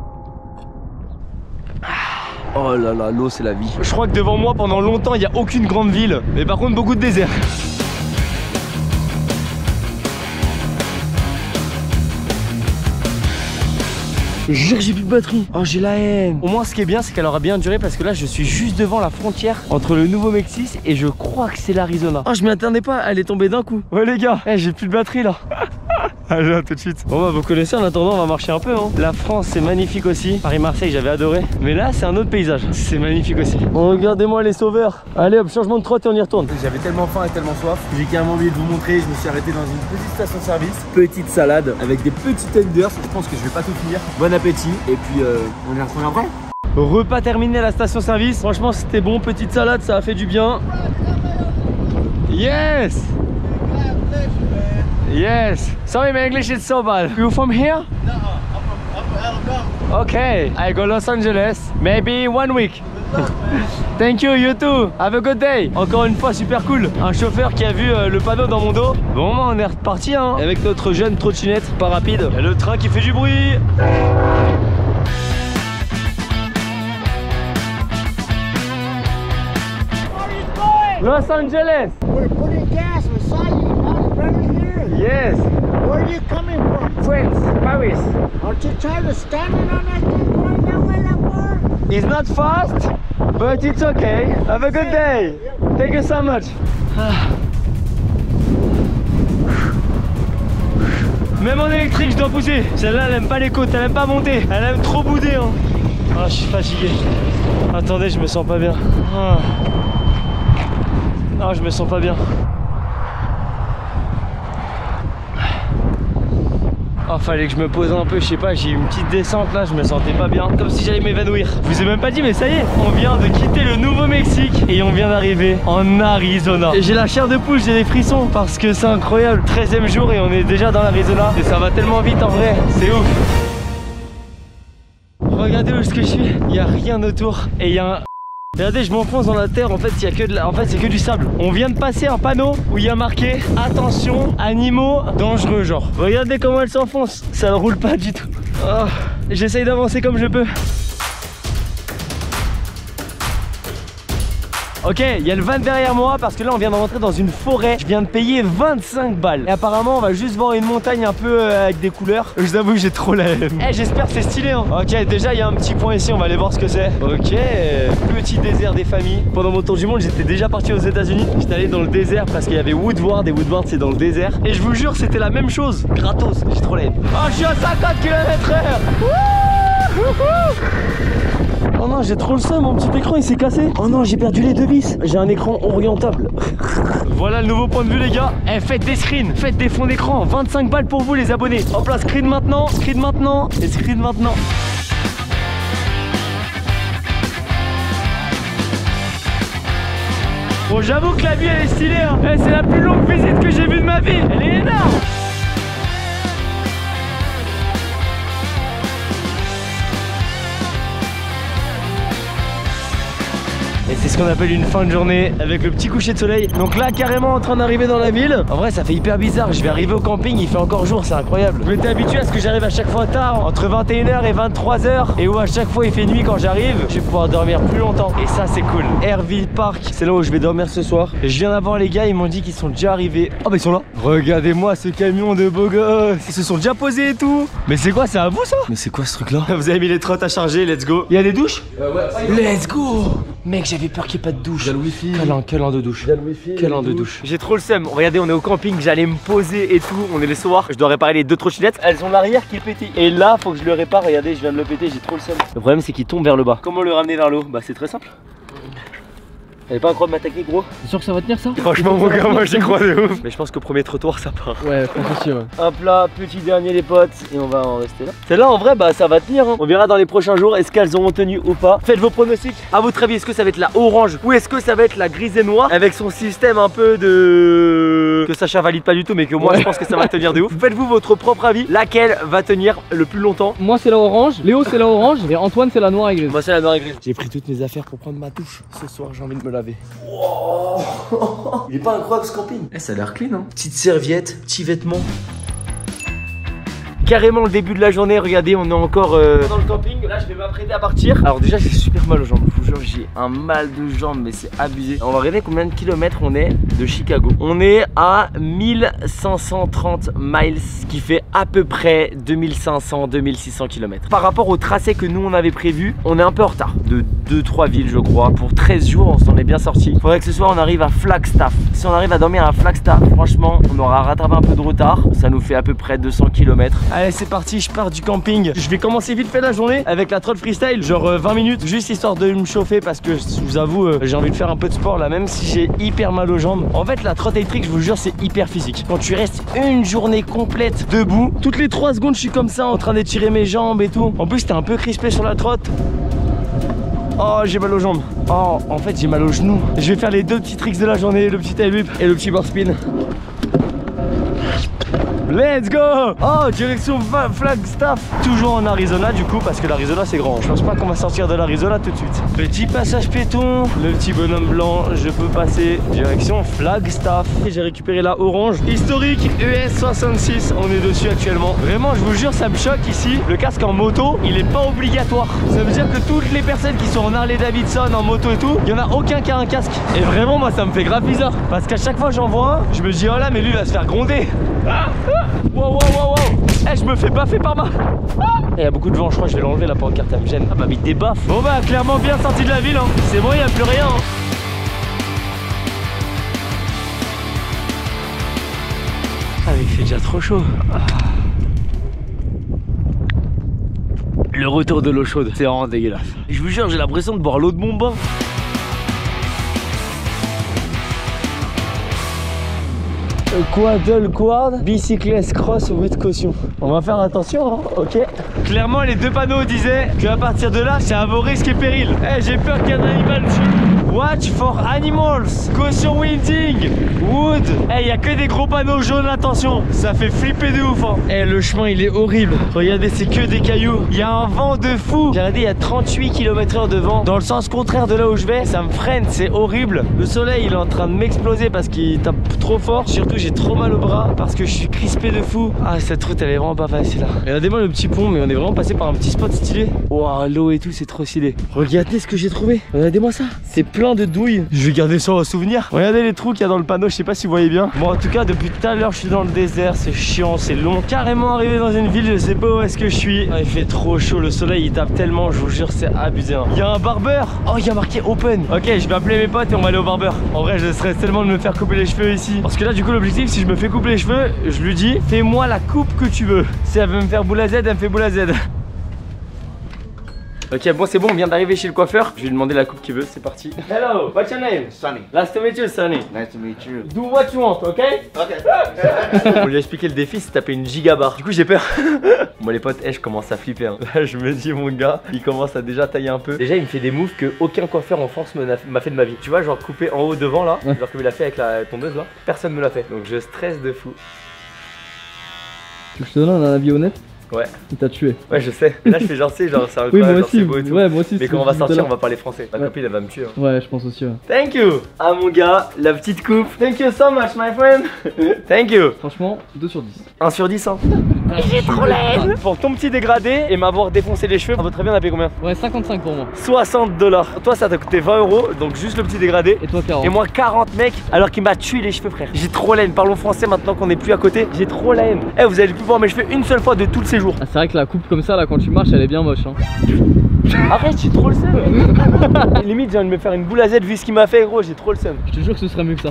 Oh là là, l'eau c'est la vie. Je crois que devant moi, pendant longtemps, il n'y a aucune grande ville. Mais par contre, beaucoup de désert. Je jure j'ai plus de batterie. Oh j'ai la haine. Au moins ce qui est bien c'est qu'elle aura bien duré parce que là je suis juste devant la frontière entre le Nouveau-Mexique et je crois que c'est l'Arizona. Oh je m'y attendais pas, elle est tombée d'un coup. Ouais les gars, j'ai plus de batterie là. Allez, à tout de suite. Bon bah vous connaissez, en attendant on va marcher un peu hein. La France c'est magnifique aussi. Paris-Marseille j'avais adoré. Mais là c'est un autre paysage. C'est magnifique aussi. Bon regardez-moi les sauveurs. Allez hop, changement de trotte et on y retourne. J'avais tellement faim et tellement soif. J'ai carrément oublié de vous montrer. Je me suis arrêté dans une petite station-service. Petite salade avec des petits tenders. Je pense que je vais pas tout finir. Bon appétit. Et puis on y retourne après. Repas terminé à la station-service. Franchement c'était bon. Petite salade, ça a fait du bien. Yes! Yes. Sorry, my English is so bad. You from here? No, I'm from Alabama. Okay, I go Los Angeles. Maybe 1 week. Thank you, you too. Have a good day. Encore une fois, super cool. Un chauffeur qui a vu le panneau dans mon dos. Bon, on est reparti hein, avec notre jeune trottinette, pas rapide. Il y a le train qui fait du bruit. Los Angeles. We're putting gas. We saw you. Now you're right here. Yes. Where are you coming from? France, Paris. Aren't you tired of standing on that thing going that way that far? It's not fast, but it's okay. Have a good day. Thank you so much. Même en électrique, je dois pousser. Celle-là, elle aime pas les côtes, elle aime pas monter. Elle aime trop bouder. Hein. Ah, je suis fatigué. Attendez, je me sens pas bien. Ah, je me sens pas bien. Oh, fallait que je me pose un peu, je sais pas, j'ai eu une petite descente là, je me sentais pas bien, comme si j'allais m'évanouir. Je vous ai même pas dit, mais ça y est, on vient de quitter le Nouveau-Mexique et on vient d'arriver en Arizona. Et j'ai la chair de poule, j'ai des frissons parce que c'est incroyable. 13e jour et on est déjà dans l'Arizona et ça va tellement vite en vrai, c'est ouf. Regardez où est-ce que je suis, il y a rien autour et il y a un... Regardez, je m'enfonce dans la terre, en fait, il y a que de la... en fait, c'est que du sable. On vient de passer un panneau où il y a marqué attention, animaux dangereux, genre. Regardez comment elle s'enfonce, ça ne roule pas du tout. Oh, j'essaye d'avancer comme je peux. Ok, il y a le van derrière moi parce que là on vient de rentrer dans une forêt. Je viens de payer 25 balles. Et apparemment on va juste voir une montagne un peu avec des couleurs. Je vous avoue j'ai trop la haine. Eh, j'espère que c'est stylé hein. Ok, déjà il y a un petit point ici, on va aller voir ce que c'est. Ok, petit désert des familles. Pendant mon tour du monde j'étais déjà parti aux États-Unis. J'étais allé dans le désert parce qu'il y avait Woodward et Woodward c'est dans le désert. Et je vous jure c'était la même chose. Gratos, j'ai trop la haine. Oh, je suis à 50 km/h. Oh non, j'ai trop le seum, mon petit écran il s'est cassé. Oh non, j'ai perdu les deux vis. J'ai un écran orientable. Voilà le nouveau point de vue les gars. Eh, faites des screens, faites des fonds d'écran. 25 balles pour vous les abonnés. En place, screen maintenant et screen maintenant. Bon, j'avoue que la vue elle est stylée hein. Eh, c'est la plus longue visite que j'ai vue de ma vie. Elle est énorme. Et c'est ce qu'on appelle une fin de journée avec le petit coucher de soleil. Donc là carrément en train d'arriver dans la ville. En vrai ça fait hyper bizarre, je vais arriver au camping, il fait encore jour, c'est incroyable. Je m'étais habitué à ce que j'arrive à chaque fois tard, entre 21h et 23h. Et où à chaque fois il fait nuit quand j'arrive, je vais pouvoir dormir plus longtemps. Et ça c'est cool. Airville Park, c'est là où je vais dormir ce soir. Et je viens d'avoir les gars, ils m'ont dit qu'ils sont déjà arrivés. Oh bah ils sont là. Regardez-moi ce camion de beaux gosses. Ils se sont déjà posés et tout. Mais c'est quoi, c'est à vous ça? Mais c'est quoi ce truc là? Vous avez mis les trottes à charger, let's go. Il y a des douches? Ouais. Let's go. Mec, j'avais peur qu'il n'y ait pas de douche. Il y a le wifi. Quel an de douche. Il y a le wifi. Quel an de douche. J'ai trop le seum. Regardez, on est au camping, j'allais me poser et tout. On est le soir. Je dois réparer les deux trottinettes. Elles ont l'arrière qui est pété. Et là, faut que je le répare. Regardez, je viens de le péter. J'ai trop le seum. Le problème, c'est qu'il tombe vers le bas. Comment le ramener vers le haut? Bah, c'est très simple. T'avais pas incroyable ma technique, gros? T'es sûr que ça va tenir ça? Franchement, mon gars, moi j'y crois de ouf. Mais je pense qu'au premier trottoir, ça part. Ouais, je pense aussi, ouais. Hop là, petit dernier, les potes. Et on va en rester là. Celle-là, en vrai, bah ça va tenir. Hein. On verra dans les prochains jours est-ce qu'elles auront tenu ou pas. Faites vos pronostics. À votre avis, est-ce que ça va être la orange ou est-ce que ça va être la grise et noire avec son système un peu de. Que Sacha valide pas du tout, mais que moi je pense que ça va tenir de ouf. Faites-vous votre propre avis. Laquelle va tenir le plus longtemps? Moi, c'est la orange. Léo, c'est la orange. Et Antoine, c'est la noire et grise. Moi, c'est la noire et grise. J'ai pris toutes mes affaires pour prendre ma douche. Ce soir, j'ai envie de me laver. Il est pas incroyable ce camping. Eh, ça a l'air clean hein. Petite serviette, petits vêtements. Carrément le début de la journée, regardez, on est encore dans le camping. Là je vais m'apprêter à partir. Alors déjà j'ai super mal aux jambes, je vous jure, j'ai un mal de jambes mais c'est abusé. On va regarder combien de kilomètres on est de Chicago. On est à 1530 miles, ce qui fait à peu près 2500-2600 km. Par rapport au tracé que nous on avait prévu, on est un peu en retard de 2-3 villes je crois. Pour 13 jours on s'en est bien sorti. Faudrait que ce soir on arrive à Flagstaff. Si on arrive à dormir à Flagstaff, franchement on aura rattrapé un peu de retard. Ça nous fait à peu près 200 km. Allez c'est parti, je pars du camping. Je vais commencer vite fait la journée avec la trotte freestyle, genre 20 minutes, juste histoire de me chauffer parce que je vous avoue j'ai envie de faire un peu de sport là, même si j'ai hyper mal aux jambes. En fait la trotte électrique je vous jure c'est hyper physique. Quand tu restes une journée complète debout, toutes les 3 secondes je suis comme ça en train d'étirer mes jambes et tout. En plus t'es un peu crispé sur la trotte. Oh j'ai mal aux jambes. Oh en fait j'ai mal aux genoux. Je vais faire les deux petits tricks de la journée, le petit tail whip et le petit bar spin. Let's go! Oh, direction Flagstaff. Toujours en Arizona du coup parce que l'Arizona c'est grand. Je pense pas qu'on va sortir de l'Arizona tout de suite. Petit passage piéton, le petit bonhomme blanc, je peux passer direction Flagstaff. J'ai récupéré la orange historique US 66, on est dessus actuellement. Vraiment je vous jure ça me choque ici. Le casque en moto il est pas obligatoire. Ça veut dire que toutes les personnes qui sont en Harley Davidson, en moto et tout, il y en a aucun qui a un casque. Et vraiment moi ça me fait grave bizarre. Parce qu'à chaque fois j'en vois un, je me dis oh là mais lui il va se faire gronder. Wow wow wow wow. Eh je me fais baffer par ma. Il y a beaucoup de vent, je crois que je vais l'enlever la pancarte, elle me gêne. Ah bah vite des baffes. Bon bah clairement bien sorti de la ville hein. C'est bon, il n'y a plus rien hein. Ah mais il fait déjà trop chaud. Le retour de l'eau chaude, c'est vraiment dégueulasse. Je vous jure j'ai l'impression de boire l'eau de mon bain. Quaddle quad, bicyclette cross with caution. On va faire attention, hein, ok. Clairement, les deux panneaux disaient qu'à partir de là, c'est à vos risques et périls. Eh, j'ai peur qu'il y ait un animal. Watch for animals. Caution winding. Wood. Eh, il y a que des gros panneaux jaunes, attention. Ça fait flipper de ouf, hein. Eh, le chemin, il est horrible. Regardez, c'est que des cailloux. Il y a un vent de fou. J'ai regardé, il y a 38 km/h de vent. Dans le sens contraire de là où je vais, ça me freine, c'est horrible. Le soleil, il est en train de m'exploser parce qu'il tape trop fort. Surtout, j'ai trop mal au bras parce que je suis crispé de fou. Ah, Cette route elle est vraiment pas facile là. Regardez-moi le petit pont, mais on est vraiment passé par un petit spot stylé. Waouh, l'eau et tout, c'est trop stylé. Regardez ce que j'ai trouvé. Regardez-moi ça. C'est plein de douilles. Je vais garder ça en souvenir. Regardez les trous qu'il y a dans le panneau, je sais pas si vous voyez bien. Bon, en tout cas, depuis tout à l'heure, je suis dans le désert. C'est chiant, c'est long. Carrément arrivé dans une ville, je sais pas où est-ce que je suis. Il fait trop chaud, le soleil il tape tellement, je vous jure, c'est abusé. Hein. Il y a un barbeur. Oh, il y a marqué open. Ok, je vais appeler mes potes et on va aller au barbeur. En vrai, je stresse tellement de me faire couper les cheveux ici. Parce que là, du coup, l'objectif, si je me fais couper les cheveux, je lui dis, fais-moi la coupe que tu veux. Si elle veut me faire boule à Z, elle me fait boule à Z. Ok, bon, c'est bon, on vient d'arriver chez le coiffeur. Je vais lui demander la coupe qu'il veut, c'est parti. Hello, what's your name? Sunny. Nice to meet you, Sunny. Nice to meet you. Do what you want, ok? Okay. Pour lui expliquer le défi, c'est taper une gigabar. Du coup, j'ai peur. Moi, les potes, je commence à flipper. Hein. Là, je me dis, mon gars, il commence à déjà tailler un peu. Déjà, il me fait des moves que aucun coiffeur en France m'a fait de ma vie. Tu vois, genre couper en haut devant là, genre comme il a fait avec la tondeuse là, personne me l'a fait. Donc, je stresse de fou. Tu te donnes un avis honnête? Ouais. Il t'a tué. Ouais, je sais. Mais là, je fais genre, c'est genre, c'est Oui, incroyable, moi genre, aussi. c'est beau et tout. Ouais, moi aussi. Mais quand on va sortir, on va parler français. Ma Ouais. copine, elle va me tuer. Hein. Ouais, je pense aussi. Ouais. Thank you. Ah, mon gars, la petite coupe. Thank you so much, my friend. Thank you. Franchement, 2 sur 10. 1 sur 10, hein. J'ai trop l'aide. Pour ton petit dégradé et m'avoir défoncé les cheveux, à votre avis, on a payé combien? Ouais, 55 pour moi. 60 $. Toi, ça t'a coûté 20 €, donc juste le petit dégradé. Et toi, 40. Et moi 40 mec, alors qu'il m'a tué les cheveux frère. J'ai trop la haine, parlons français maintenant qu'on est plus à côté. J'ai trop la haine. Eh, vous allez plus voir mes cheveux une seule fois de tout le séjour. Ah, c'est vrai que la coupe comme ça, là, quand tu marches, elle est bien moche. Hein. Arrête, j'ai trop le seum. Limite, j'ai envie de me faire une boule à Z vu ce qu'il m'a fait, gros, j'ai trop le seum. Je te jure que ce serait mieux que ça.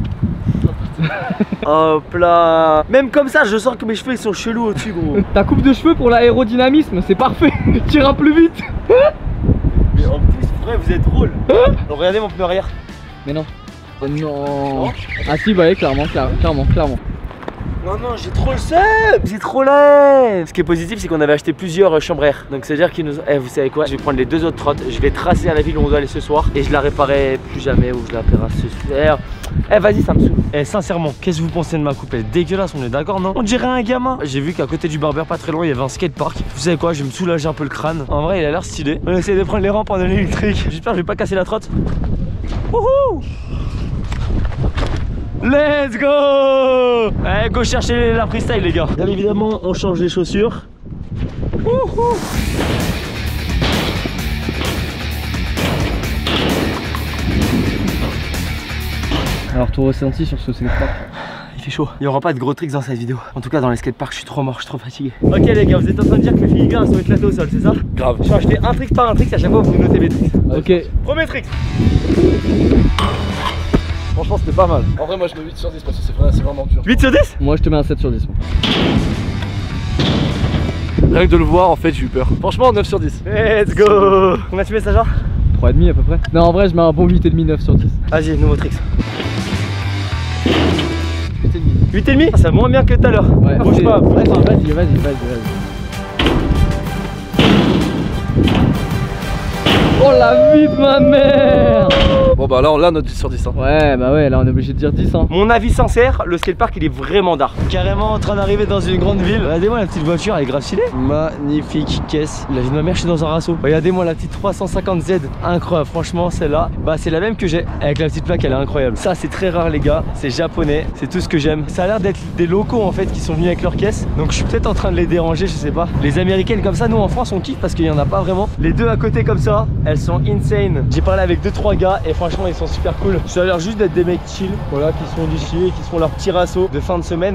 Hop là. Même comme ça, je sens que mes cheveux ils sont chelous au-dessus, gros. Ta coupe de cheveux pour l'aérodynamisme, c'est parfait. Tu iras plus vite. Mais en plus, vrai, vous êtes drôle. Donc, regardez mon pneu arrière. Mais non. Oh non. Ah si, bah oui, clairement. Non, non, j'ai trop le seum. J'ai trop l'air. Ce qui est positif, c'est qu'on avait acheté plusieurs chambres air. Donc, c'est-à-dire qu'ils nous ont... Eh, vous savez quoi? Je vais prendre les 2 autres trottes. Je vais tracer à la ville où on doit aller ce soir. Et je la réparerai plus jamais ou je la paierai ce soir. Eh, vas-y, ça me saoule. Eh, sincèrement, qu'est-ce que vous pensez de ma coupe? Elle est dégueulasse, on est d'accord, non? On dirait un gamin. J'ai vu qu'à côté du barbeur, pas très loin, il y avait un skatepark. Vous savez quoi? Je vais me soulager un peu le crâne. En vrai, il a l'air stylé. On essaie de prendre les rampes en électrique. J'espère que je vais pas casser la trotte. Wouhou! Let's go! Allez, go chercher la freestyle les gars. Bien évidemment, on change les chaussures. Wouhou! Alors, ton ressenti sur ce skatepark? Il fait chaud. Il n'y aura pas de gros tricks dans cette vidéo. En tout cas, dans les skateparks, je suis trop mort, je suis trop fatigué. Ok les gars, vous êtes en train de dire que mes filigranes sont éclatés au sol, c'est ça? Grave. Je vais acheter un trick par un trick, à chaque fois vous notez mes tricks. Ok. Premier trick. Franchement, c'était pas mal. En vrai, moi je mets 8 sur 10 parce que c'est vraiment dur. 8 sur 10? Moi, je te mets un 7 sur 10. Rien que de le voir, en fait, j'ai eu peur. Franchement, 9 sur 10. Let's go! Combien tu mets ça genre? 3,5 à peu près. Non, en vrai, je mets un bon 8,5, 9 sur 10. Vas-y, nouveau trick. 8,5? Ah, c'est moins bien que tout à l'heure. Ouais, bouge pas. Vas-y. Oh la vie de ma mère! Bon, bah là, on l'a notre 10 sur 10. Hein. Ouais, bah ouais, là on est obligé de dire 10 hein. Mon avis sincère, le skatepark il est vraiment d'art. Carrément en train d'arriver dans une grande ville. Regardez-moi la petite voiture, elle est grave stylée. Magnifique caisse. La vie de ma mère, je suis dans un raceau. Regardez-moi la petite 350Z, incroyable. Franchement, celle-là, bah c'est la même que j'ai. Avec la petite plaque, elle est incroyable. Ça, c'est très rare les gars. C'est japonais, c'est tout ce que j'aime. Ça a l'air d'être des locaux en fait qui sont venus avec leur caisse. Donc je suis peut-être en train de les déranger, je sais pas. Les américaines comme ça, nous en France, on kiffe parce qu'il y en a pas vraiment. Les deux à côté comme ça, elles sont insane. J'ai parlé avec 2-3 gars et franchement, ils sont super cool. Ça a l'air juste d'être des mecs chill, voilà, qui sont d'ici et qui se font leur petit rasso de fin de semaine.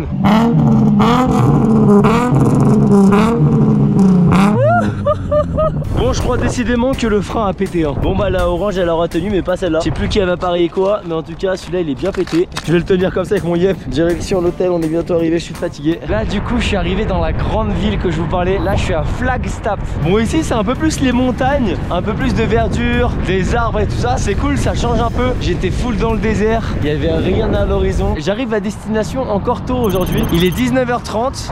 Bon, je crois décidément que le frein a pété hein. Bon bah la orange elle aura tenu mais pas celle-là. Je sais plus qui avait parié quoi, mais en tout cas celui-là il est bien pété. Je vais le tenir comme ça avec mon yep. Direction l'hôtel, on est bientôt arrivé, je suis fatigué. Là du coup je suis arrivé dans la grande ville que je vous parlais. Là je suis à Flagstaff. Bon ici c'est un peu plus les montagnes, un peu plus de verdure, des arbres et tout ça. C'est cool, ça change un peu. J'étais full dans le désert, il y avait rien à l'horizon. J'arrive à destination encore tôt aujourd'hui. Il est 19h30.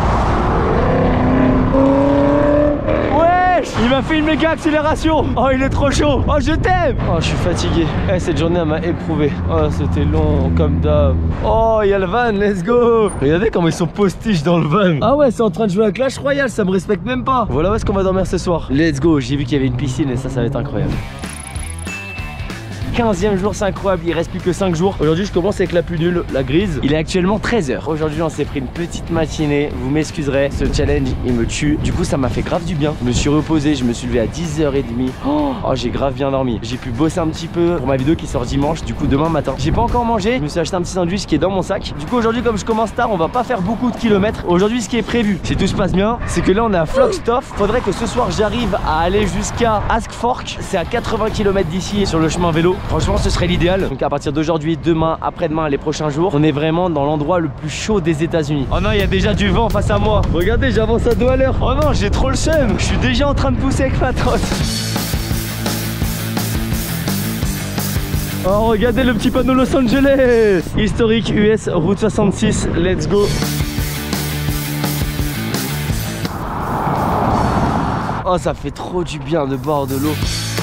Il m'a fait une méga accélération. Oh il est trop chaud. Oh je t'aime. Oh je suis fatigué. Eh cette journée elle m'a éprouvé. Oh c'était long comme d'hab. Oh il y a le van, let's go. Regardez comment ils sont postiches dans le van. Ah ouais c'est en train de jouer à Clash Royale, ça me respecte même pas. Voilà où est-ce qu'on va dormir ce soir. Let's go, j'ai vu qu'il y avait une piscine et ça va être incroyable. 15e jour, c'est incroyable, il reste plus que 5 jours. Aujourd'hui je commence avec la plus nulle, la grise. Il est actuellement 13h. Aujourd'hui on s'est pris une petite matinée, vous m'excuserez, ce challenge il me tue. Du coup ça m'a fait grave du bien. Je me suis reposé, je me suis levé à 10h30. Oh, j'ai grave bien dormi. J'ai pu bosser un petit peu pour ma vidéo qui sort dimanche, du coup demain matin. J'ai pas encore mangé, je me suis acheté un petit sandwich qui est dans mon sac. Du coup aujourd'hui comme je commence tard, on va pas faire beaucoup de kilomètres. Aujourd'hui ce qui est prévu, si tout se passe bien, c'est que là on est à Flagstaff. Faudrait que ce soir j'arrive à aller jusqu'à Ask Fork. C'est à 80 km d'ici sur le chemin vélo. Franchement ce serait l'idéal. Donc à partir d'aujourd'hui, demain, après-demain, les prochains jours, on est vraiment dans l'endroit le plus chaud des États-Unis. Oh non, il y a déjà du vent face à moi. Regardez, j'avance à 2 à l'heure. Oh non, j'ai trop le seum. Je suis déjà en train de pousser avec ma trotte. Oh regardez le petit panneau Los Angeles. Historique US route 66. Let's go. Oh ça fait trop du bien de boire de l'eau.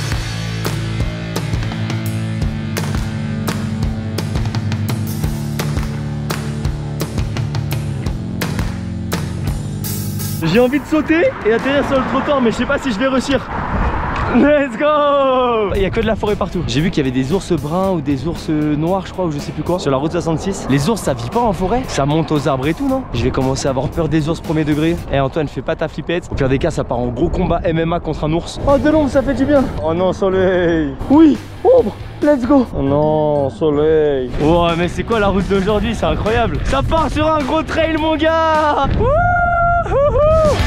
J'ai envie de sauter et atterrir sur le trottoir, mais je sais pas si je vais réussir. Let's go! Il y a que de la forêt partout. J'ai vu qu'il y avait des ours bruns ou des ours noirs, je crois, ou je sais plus quoi, sur la route 66. Les ours, ça vit pas en forêt? Ça monte aux arbres et tout, non? Je vais commencer à avoir peur des ours premier degré. Eh Antoine, fais pas ta flippette. Au pire des cas, ça part en gros combat MMA contre un ours. Oh, de l'ombre, ça fait du bien. Oh non, soleil. Oui, ombre. Let's go. Oh non, soleil. Oh, mais c'est quoi la route d'aujourd'hui? C'est incroyable. Ça part sur un gros trail, mon gars. Wouhou.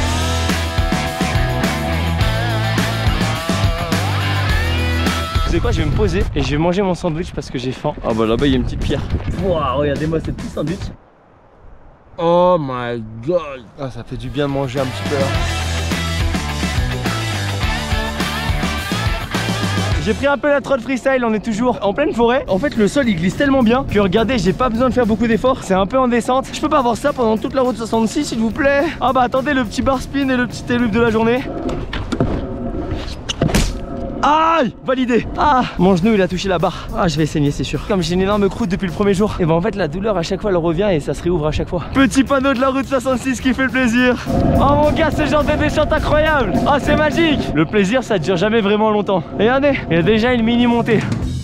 Vous savez quoi, je vais me poser et je vais manger mon sandwich parce que j'ai faim. Ah bah là-bas il y a une petite pierre. Waouh, regardez-moi ce petit sandwich. Oh my god. Ah, ça fait du bien de manger un petit peu là. J'ai pris un peu la trotte freestyle, on est toujours en pleine forêt. En fait le sol il glisse tellement bien que regardez, j'ai pas besoin de faire beaucoup d'efforts. C'est un peu en descente. Je peux pas avoir ça pendant toute la route 66 s'il vous plaît. Ah bah attendez, le petit bar spin et le petit élupe de la journée. Aïe, validé. Ah, mon genou il a touché la barre. Ah, je vais saigner c'est sûr. Comme j'ai une énorme croûte depuis le premier jour, et ben en fait la douleur à chaque fois elle revient et ça se réouvre à chaque fois. Petit panneau de la route 66 qui fait le plaisir. Oh mon gars, ce genre de descente incroyable. Ah, c'est magique. Le plaisir ça dure jamais vraiment longtemps. Regardez, il y a déjà une mini montée.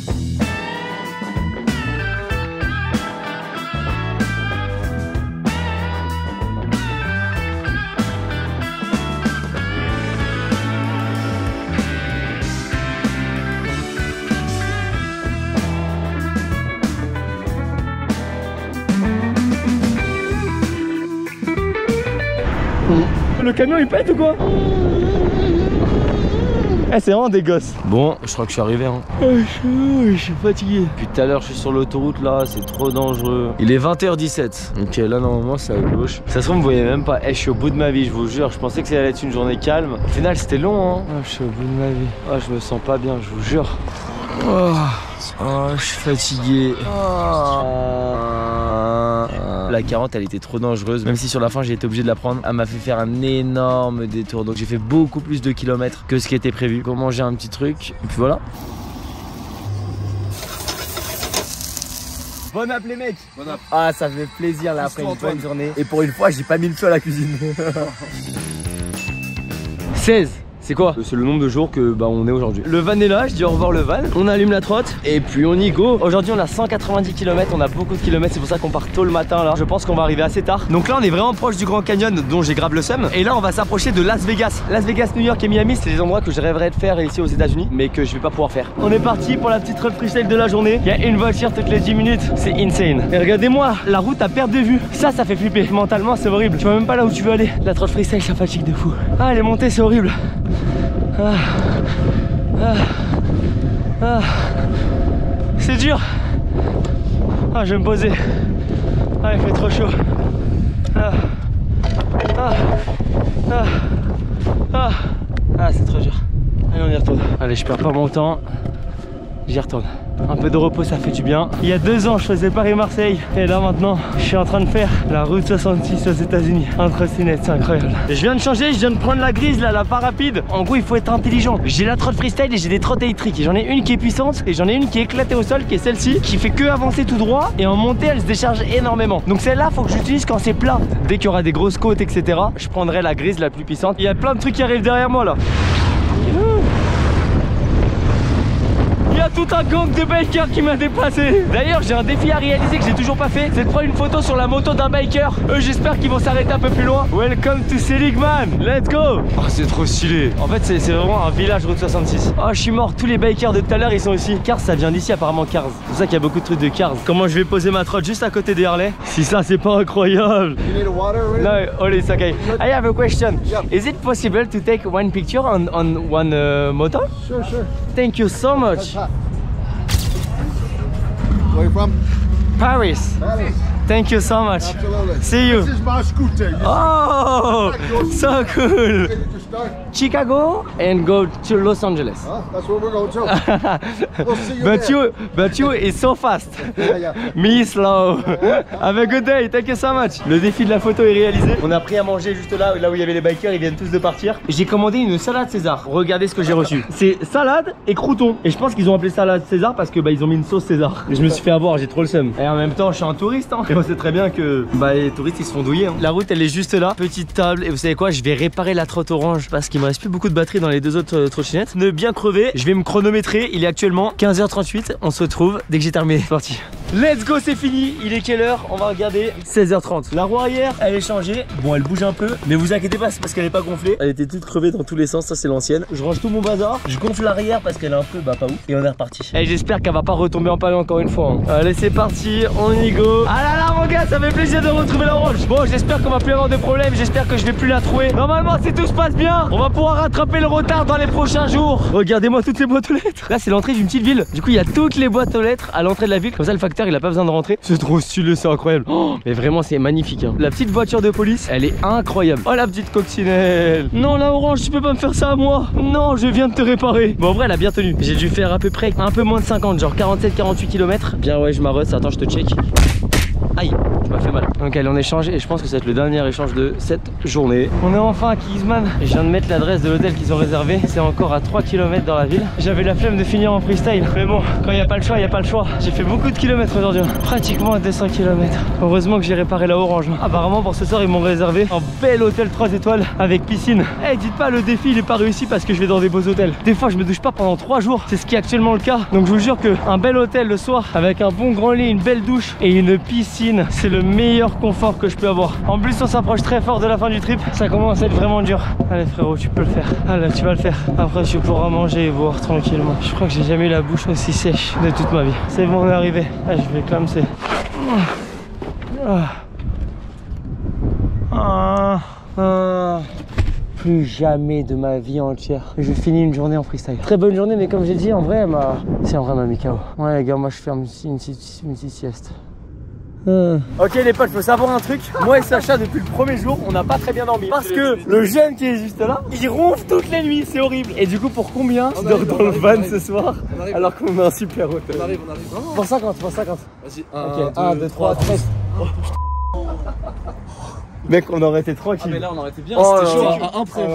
Le camion il pète ou quoi? Eh, c'est vraiment des gosses. Bon, je crois que je suis arrivé hein. Je suis fatigué. Depuis tout à l'heure je suis sur l'autoroute là, c'est trop dangereux. Il est 20h17. Ok, là normalement c'est à gauche. Ça se trouve vous me voyez même pas. Eh, je suis au bout de ma vie, je vous jure. Je pensais que ça allait être une journée calme. Au final c'était long hein. Ah, je suis au bout de ma vie. Ah, je me sens pas bien, je vous jure. Oh, je suis fatigué. La 40 elle était trop dangereuse, même si sur la fin j'ai été obligé de la prendre. Elle m'a fait faire un énorme détour, donc j'ai fait beaucoup plus de kilomètres que ce qui était prévu pour manger un petit truc, et puis voilà. Bonne app les mecs. Bonne app. Ah, ça fait plaisir là après une bonne journée. Et pour une fois j'ai pas mis le feu à la cuisine. 16. C'est quoi? C'est le nombre de jours que on est aujourd'hui. Le van est là, je dis au revoir le van. On allume la trotte et puis on y go. Aujourd'hui on a 190 km, on a beaucoup de kilomètres, c'est pour ça qu'on part tôt le matin là. Je pense qu'on va arriver assez tard. Donc là on est vraiment proche du Grand Canyon dont j'ai grave le seum. Et là on va s'approcher de Las Vegas. Las Vegas, New York et Miami, c'est des endroits que je rêverais de faire ici aux États-Unis, mais que je vais pas pouvoir faire. On est parti pour la petite road freestyle de la journée. Il y a une voiture toutes les 10 minutes, c'est insane. Et regardez-moi, la route à perte de vue. Ça fait flipper. Mentalement c'est horrible. Tu vois même pas là où tu veux aller. La trotte freestyle ça fatigue de fou. Ah, les montées c'est horrible. C'est dur. Ah, je vais me poser. Ah, il fait trop chaud. C'est trop dur. Allez, on y retourne. Allez, je perds pas mon temps. J'y retourne. Un peu de repos ça fait du bien. Il y a 2 ans je faisais Paris-Marseille et là maintenant je suis en train de faire la route 66 aux États-Unis. Un trottinette, c'est incroyable. Et je viens de changer, je viens de prendre la grise là, la pas rapide. En gros il faut être intelligent. J'ai la trotte freestyle et j'ai des trottes électriques. Et j'en ai une qui est puissante et j'en ai une qui est éclatée au sol, qui est celle-ci, qui fait que avancer tout droit et en montée elle se décharge énormément. Donc celle-là faut que j'utilise quand c'est plat. Dès qu'il y aura des grosses côtes etc, je prendrai la grise la plus puissante. Il y a plein de trucs qui arrivent derrière moi là. Yo! a tout un gang de bikers qui m'a dépassé. D'ailleurs, j'ai un défi à réaliser que j'ai toujours pas fait, c'est de prendre une photo sur la moto d'un biker. Eux, j'espère qu'ils vont s'arrêter un peu plus loin. Welcome to Seligman, let's go. Oh, c'est trop stylé. En fait, c'est vraiment un village route 66. Oh, je suis mort, tous les bikers de tout à l'heure, ils sont ici. Cars, ça vient d'ici apparemment, Cars. C'est pour ça qu'il y a beaucoup de trucs de Cars. Comment je vais poser ma trotte juste à côté des Harley? Si ça, c'est pas incroyable. You need a water, really? No, all is okay. I have a question. Yeah. Is it possible to take one picture on one motor? Sure, sure. Thank you so much. Where are you from? Paris. Paris. Thank you so much. Absolutely. See you. This is my scooter. You Oh, so cool. ready to start? Chicago and go to Los Angeles. Huh? That's where we're going to. We'll see you there. But you is so fast. Yeah, yeah. Me slow. Have a good day. Thank you so much. Le défi de la photo est réalisé. On a pris à manger juste là où il y avait les bikers. Ils viennent tous de partir. J'ai commandé une salade César. Regardez ce que j'ai reçu. C'est salade et crouton. Et je pense qu'ils ont appelé salade César parce que ils ont mis une sauce César. Et je me suis fait avoir. J'ai trop le seum. Et en même temps, je suis un touriste. Hein. Et on sait très bien que les touristes ils se font douiller. Hein. La route elle est juste là. Petite table. Et vous savez quoi? Je vais réparer la trotte orange parce qu'il me reste plus beaucoup de batterie dans les deux autres trottinettes. Ne bien crever. Je vais me chronométrer. Il est actuellement 15h38. On se retrouve dès que j'ai terminé. C'est parti. Let's go, c'est fini. Il est quelle heure? On va regarder. 16h30. La roue arrière, elle est changée. Bon, elle bouge un peu, mais vous inquiétez pas, c'est parce qu'elle est pas gonflée. Elle était toute crevée dans tous les sens. Ça, c'est l'ancienne. Je range tout mon bazar. Je gonfle l'arrière parce qu'elle est un peu, pas ouf. Et on est reparti. Et j'espère qu'elle va pas retomber en panne encore une fois. Hein. Allez, c'est parti. On y go. Ah là là, mon gars, ça fait plaisir de retrouver la orange. Bon, j'espère qu'on va plus avoir de problème. J'espère que je vais plus la trouver. Normalement, si tout se passe bien, on va pouvoir rattraper le retard dans les prochains jours. Regardez-moi toutes les boîtes aux lettres. Là, c'est l'entrée d'une petite ville. Du coup, il y a toutes les boîtes aux lettres à l'entrée de la ville. Comme ça, le facteur, il a pas besoin de rentrer. C'est trop stylé, c'est incroyable. Oh, mais vraiment, c'est magnifique. Hein. La petite voiture de police, elle est incroyable. Oh, la petite coccinelle. Non, la orange, tu peux pas me faire ça à moi. Non, je viens de te réparer. Bon, en vrai, elle a bien tenu. J'ai dû faire à peu près un peu moins de 50, genre 47-48 km. Bien, ouais, je m'arrête. Attends, je te check. Aïe, je m'a fait mal. Donc elle est en échange et je pense que ça va être le dernier échange de cette journée. On est enfin à Kingsman. Je viens de mettre l'adresse de l'hôtel qu'ils ont réservé. C'est encore à 3 km dans la ville. J'avais la flemme de finir en freestyle. Mais bon, quand il n'y a pas le choix, il n'y a pas le choix. J'ai fait beaucoup de kilomètres aujourd'hui. Pratiquement 200 km. Heureusement que j'ai réparé la orange. Apparemment pour ce soir, ils m'ont réservé un bel hôtel 3 étoiles avec piscine. Eh, dites pas le défi, il est pas réussi parce que je vais dans des beaux hôtels. Des fois, je me douche pas pendant 3 jours. C'est ce qui est actuellement le cas. Donc je vous jure qu'un bel hôtel le soir avec un bon grand lit, une belle douche et une piscine, c'est le meilleur confort que je peux avoir. En plus, on s'approche très fort de la fin du trip. Ça commence à être vraiment dur. Allez frérot, tu peux le faire. Allez, tu vas le faire. Après, tu pourras manger et boire tranquillement. Je crois que j'ai jamais eu la bouche aussi sèche de toute ma vie. C'est bon, on est arrivé. Ah, je vais clamser. Plus jamais de ma vie entière je finis une journée en freestyle. Très bonne journée, mais comme j'ai dit, en vrai, c'est en vrai m'a mis KO. Ouais les gars, moi je ferme une petite sieste. Ok les potes, je peux savoir un truc. Moi et Sacha, depuis le premier jour, on n'a pas très bien dormi. Parce que le jeune qui est juste là, il ronfle toutes les nuits, c'est horrible. Et du coup, pour combien tu dors dans le van ce soir alors qu'on a un super hôtel? On arrive. Pour 50, pour 50. Vas-y, Ok, 1, 2, 3, 13. Mec, on aurait été tranquille. Ah mais là on aurait été bien, Oh c'était chaud là à un près.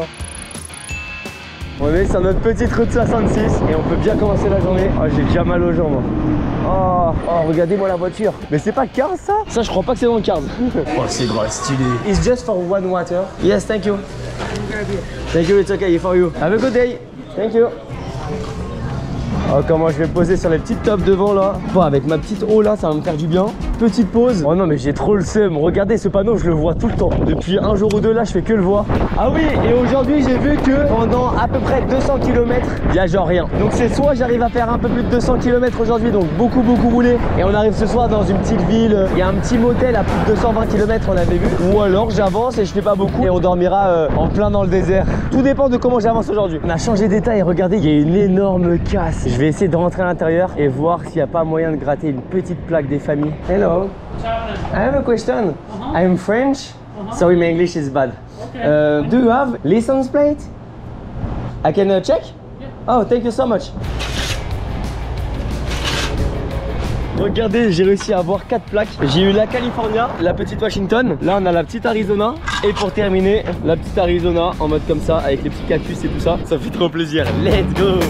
On est sur notre petite route 66 et on peut bien commencer la journée. Oh, j'ai déjà mal aux jambes. Oh, regardez-moi la voiture. Mais c'est pas Cars ça? Ça, je crois pas que c'est dans le Cars. Oh, c'est grave stylé. It's just for one water. Yes, thank you. Thank you, it's okay for you. Have a good day. Thank you. Oh, comment je vais poser sur les petites tops devant là. Bon, avec ma petite eau là, ça va me faire du bien. Petite pause. Oh non, mais j'ai trop le seum. Regardez ce panneau, je le vois tout le temps. Depuis un jour ou deux là, je fais que le voir. Ah oui, et aujourd'hui, j'ai vu que pendant à peu près 200 km, il y a genre rien. Donc c'est soit j'arrive à faire un peu plus de 200 km aujourd'hui, donc beaucoup roulé. Et on arrive ce soir dans une petite ville. Il y a un petit motel à plus de 220 km, on avait vu. Ou alors j'avance et je fais pas beaucoup et on dormira en plein dans le désert. Tout dépend de comment j'avance aujourd'hui. On a changé d'état et regardez, il y a une énorme casse. Je vais essayer de rentrer à l'intérieur et voir s'il n'y a pas moyen de gratter une petite plaque des familles. Hello. I have a question. I'm French. Sorry, my English is bad. Do you have license plate? I can check? Oh, thank you so much. Regardez, j'ai réussi à avoir 4 plaques. J'ai eu la California, la petite Washington. Là, on a la petite Arizona. Et pour terminer, la petite Arizona en mode comme ça, avec les petits cactus et tout ça. Ça fait trop plaisir. Let's go!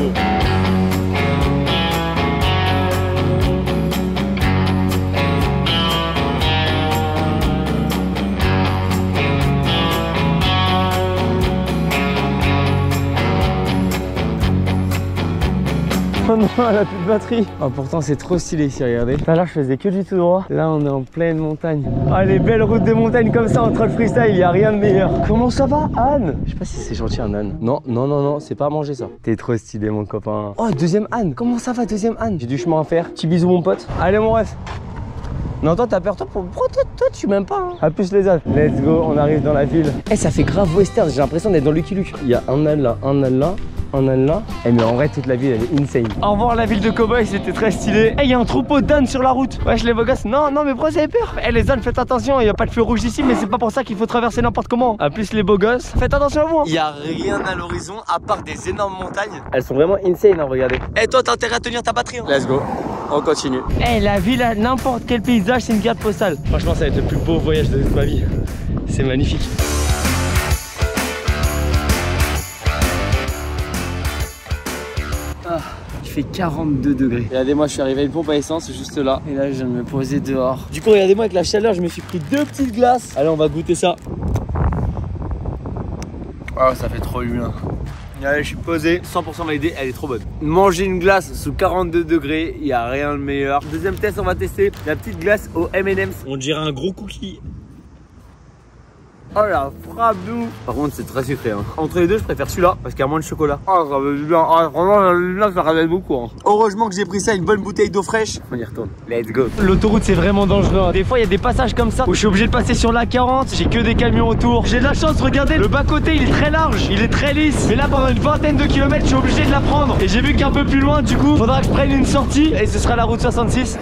Oh non, elle a plus de batterie. Oh, pourtant c'est trop stylé ici, regardez. Tout à l'heure je faisais que du tout droit. Là on est en pleine montagne. Ah, les belles routes de montagne comme ça en trail freestyle, y a rien de meilleur. Comment ça va, Anne? Je sais pas si c'est gentil un âne. Non, non, non, non, c'est pas à manger ça. T'es trop stylé mon copain. Oh, deuxième Anne. Comment ça va, deuxième Anne? J'ai du chemin à faire. Petit bisou mon pote. Allez mon ref. Non, toi t'as peur, toi tu m'aimes pas hein. A plus les ânes. Let's go, on arrive dans la ville. Eh, ça fait grave western, j'ai l'impression d'être dans Lucky Luke. Il y a un âne là, un âne là. Un âne là. Eh mais en vrai toute la ville elle est insane. Au revoir la ville de Cowboy, c'était très stylé. Eh, il y a un troupeau d'ânes sur la route. Wesh les beaux gosses. Non, non mais pourquoi vous avez peur? Eh les ânes, faites attention, il n'y a pas de feu rouge ici, mais c'est pas pour ça qu'il faut traverser n'importe comment. A plus les beaux gosses, faites attention à vous hein. Il y a rien à l'horizon à part des énormes montagnes. Elles sont vraiment insane hein, regardez. Eh toi t'as intérêt à tenir ta batterie hein. Let's go. On continue. Eh la ville a n'importe quel paysage, c'est une carte postale. Franchement ça va être le plus beau voyage de toute ma vie. C'est magnifique. Il fait 42 degrés. Regardez-moi, je suis arrivé à une pompe à essence juste là. Et là, je viens de me poser dehors. Du coup, regardez-moi avec la chaleur, je me suis pris 2 petites glaces. Allez, on va goûter ça. Oh, ça fait trop du bien. Allez, je suis posé. 100% validé, elle est trop bonne. Manger une glace sous 42 degrés, il n'y a rien de meilleur. Deuxième test, on va tester la petite glace au M&M's. On dirait un gros cookie. Oh la frappe de ouf. Par contre c'est très sucré hein. Entre les deux je préfère celui-là parce qu'il y a moins de chocolat. Oh ça veut bien, vraiment ça révèle beaucoup hein. Heureusement que j'ai pris ça, une bonne bouteille d'eau fraîche. On y retourne, let's go. L'autoroute c'est vraiment dangereux hein. Des fois il y a des passages comme ça où je suis obligé de passer sur la 40. J'ai que des camions autour. J'ai de la chance, regardez, le bas côté il est très large, il est très lisse. Mais là pendant une vingtaine de kilomètres je suis obligé de la prendre. Et j'ai vu qu'un peu plus loin du coup faudra que je prenne une sortie. Et ce sera la route 66.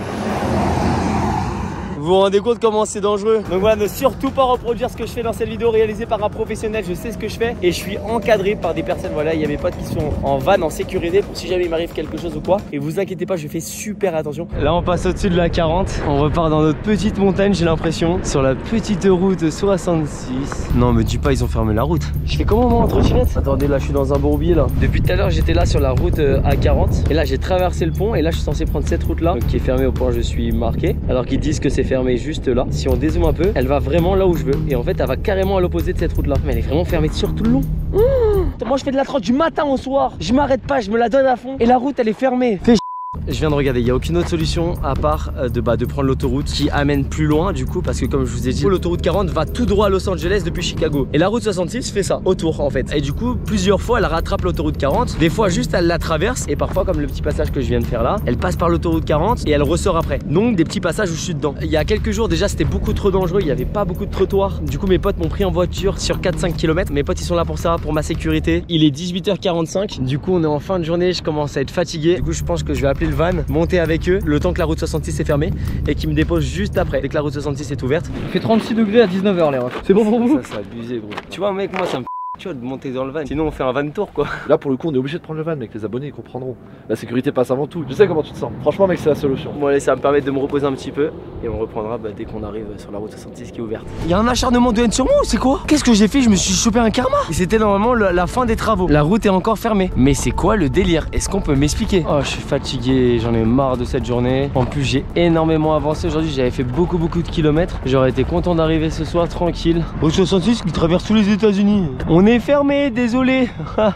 Vous vous rendez compte comment c'est dangereux? Donc voilà, ne surtout pas reproduire ce que je fais dans cette vidéo réalisée par un professionnel. Je sais ce que je fais et je suis encadré par des personnes. Voilà, il y a mes potes qui sont en van, en sécurité pour si jamais il m'arrive quelque chose ou quoi. Et vous inquiétez pas, je fais super attention. Là on passe au-dessus de la 40. On repart dans notre petite montagne, j'ai l'impression, sur la petite route 66. Non me dis pas, ils ont fermé la route. Je fais comment moi en trottinette? Attendez, là je suis dans un bourbier là. Depuis tout à l'heure j'étais là sur la route A40. Et là j'ai traversé le pont et là je suis censé prendre cette route là qui est fermée au point où je suis marqué. Alors qu'ils disent que c'est fermé juste là. Si on dézoome un peu, elle va vraiment là où je veux. Et en fait, elle va carrément à l'opposé de cette route là. Mais elle est vraiment fermée sur tout le long. Moi, je fais de la trotte du matin au soir. Je m'arrête pas, je me la donne à fond. Et la route, elle est fermée. Je viens de regarder, il n'y a aucune autre solution à part de prendre l'autoroute qui amène plus loin du coup parce que comme je vous ai dit, l'autoroute 40 va tout droit à Los Angeles depuis Chicago. Et la route 66 fait ça, autour en fait. Et du coup, plusieurs fois elle rattrape l'autoroute 40, des fois juste elle la traverse et parfois comme le petit passage que je viens de faire là, elle passe par l'autoroute 40 et elle ressort après. Donc des petits passages où je suis dedans. Il y a quelques jours déjà c'était beaucoup trop dangereux, il n'y avait pas beaucoup de trottoirs. Du coup mes potes m'ont pris en voiture sur 4-5 km. Mes potes ils sont là pour ça, pour ma sécurité. Il est 18h45, du coup on est en fin de journée, je commence à être fatigué. Du coup je pense que je vais appeler le van, monter avec eux le temps que la route 66 est fermée et qui me dépose juste après dès que la route 66 est ouverte. Il fait 36 degrés à 19h les refs. C'est bon pour vous? Ça c'est abusé gros. Tu vois mec, moi ça me tu vois de monter dans le van. Sinon on fait un van tour quoi. Là pour le coup on est obligé de prendre le van mec, les abonnés ils comprendront. La sécurité passe avant tout. Je sais comment tu te sens. Franchement mec c'est la solution. Bon allez, ça va me permettre de me reposer un petit peu et on reprendra dès qu'on arrive sur la route 66 qui est ouverte. Il y a un acharnement de haine sur moi ou c'est quoi? Qu'est-ce que j'ai fait? Je me suis chopé un karma. Et c'était normalement la fin des travaux. La route est encore fermée. Mais c'est quoi le délire? Est-ce qu'on peut m'expliquer? Oh je suis fatigué, j'en ai marre de cette journée. En plus j'ai énormément avancé aujourd'hui, j'avais fait beaucoup de kilomètres. J'aurais été content d'arriver ce soir tranquille. Route 66 qui traverse tous les États-Unis. On est fermé, désolé. Ah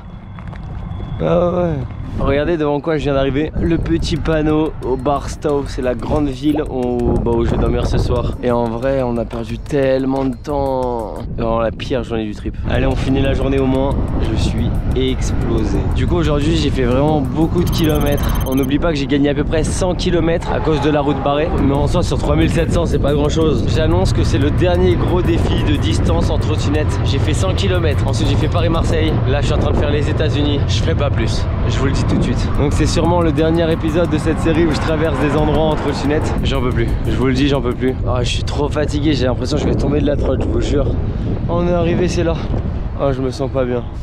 ouais. Regardez devant quoi je viens d'arriver. Le petit panneau au Barstow, c'est la grande ville où je vais dormir ce soir. Et en vrai on a perdu tellement de temps. Vraiment la pire journée du trip. Allez on finit la journée au moins. Je suis explosé. Du coup aujourd'hui j'ai fait vraiment beaucoup de kilomètres. On n'oublie pas que j'ai gagné à peu près 100 km à cause de la route barrée. Mais en soi sur 3700 c'est pas grand chose. J'annonce que c'est le dernier gros défi de distance en trottinette. J'ai fait 100 km. Ensuite j'ai fait Paris-Marseille. Là je suis en train de faire les États-Unis. Je ferai pas plus. Je vous le dis tout de suite. Donc c'est sûrement le dernier épisode de cette série où je traverse des endroits en trottinette. J'en peux plus. Je vous le dis, j'en peux plus. Oh, je suis trop fatigué. J'ai l'impression que je vais tomber de la trotte, je vous jure. On est arrivé, c'est là. Oh, je me sens pas bien.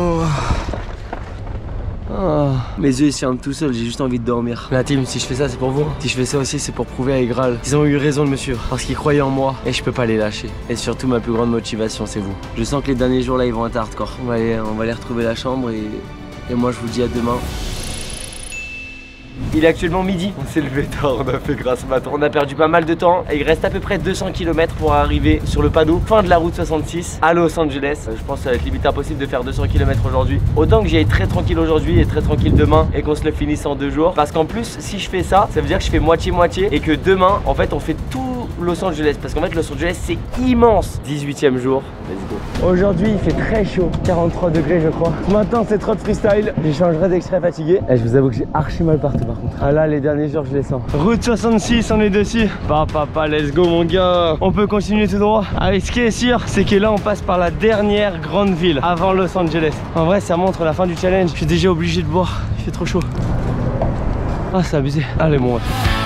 Oh. Mes yeux ils se ferment tout seuls, j'ai juste envie de dormir. La team, si je fais ça c'est pour vous. Si je fais ça aussi c'est pour prouver à Igral qu'ils ont eu raison de me suivre. Parce qu'ils croyaient en moi et je peux pas les lâcher. Et surtout ma plus grande motivation c'est vous. Je sens que les derniers jours là ils vont être hardcore. On va aller retrouver la chambre et moi je vous dis à demain. Il est actuellement midi, on s'est levé tard, on a fait grasse mat, on a perdu pas mal de temps et il reste à peu près 200 km pour arriver sur le panneau, fin de la route 66 à Los Angeles. Je pense que ça va être limite impossible de faire 200 km aujourd'hui. Autant que j'y aille très tranquille aujourd'hui et très tranquille demain et qu'on se le finisse en 2 jours. Parce qu'en plus, si je fais ça, ça veut dire que je fais moitié-moitié et que demain, en fait, on fait tout Los Angeles. Parce qu'en fait, Los Angeles, c'est immense. 18e jour, let's go. Aujourd'hui, il fait très chaud, 43 degrés je crois. Maintenant, c'est trop de freestyle. J'échangerai d'extrait fatigué. Et je vous avoue que j'ai archi mal partout par contre. Ah là, les derniers jours, je les sens. Route 66, on est dessus. Papa, let's go mon gars. On peut continuer tout droit. Allez, ce qui est sûr, c'est que là, on passe par la dernière grande ville avant Los Angeles. En vrai, ça montre la fin du challenge. Je suis déjà obligé de boire. Il fait trop chaud. Ah, c'est abusé. Allez, mon ref.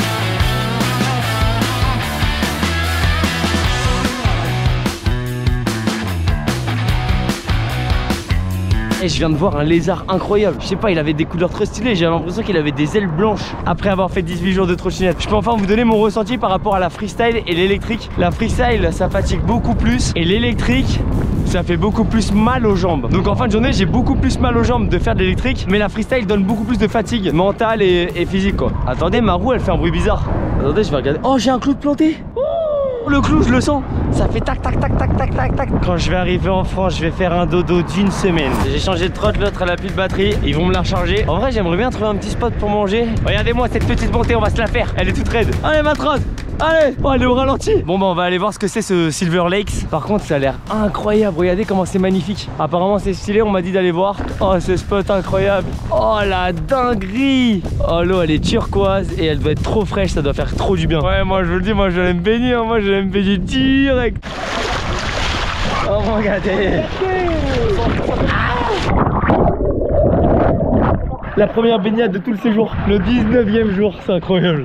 Et je viens de voir un lézard incroyable. Je sais pas, il avait des couleurs trop stylées. J'ai l'impression qu'il avait des ailes blanches après avoir fait 18 jours de trottinette. Je peux enfin vous donner mon ressenti par rapport à la freestyle et l'électrique. La freestyle, ça fatigue beaucoup plus. Et l'électrique, ça fait beaucoup plus mal aux jambes. Donc en fin de journée, j'ai beaucoup plus mal aux jambes de faire de l'électrique. Mais la freestyle donne beaucoup plus de fatigue mentale et physique quoi. Attendez, ma roue, elle fait un bruit bizarre. Attendez, je vais regarder. Oh, j'ai un clou de planté. Le clou, je le sens. Ça fait tac tac tac tac tac tac tac. Quand je vais arriver en France, je vais faire un dodo d'une semaine. J'ai changé de trotte, l'autre elle a plus de batterie. Ils vont me la recharger. En vrai, j'aimerais bien trouver un petit spot pour manger. Regardez-moi cette petite montée, on va se la faire. Elle est toute raide. Allez ma trotte. Allez, oh, elle est au ralenti. Bon bah on va aller voir ce que c'est ce Silver Lakes. Par contre ça a l'air incroyable. Regardez comment c'est magnifique. Apparemment c'est stylé, on m'a dit d'aller voir. Oh ce spot incroyable. Oh la dinguerie. Oh l'eau elle est turquoise et elle doit être trop fraîche. Ça doit faire trop du bien. Ouais moi je vous le dis, moi je vais me baigner. Moi je vais me baigner direct. Oh regardez. La première baignade de tout le séjour. Le 19e jour, c'est incroyable.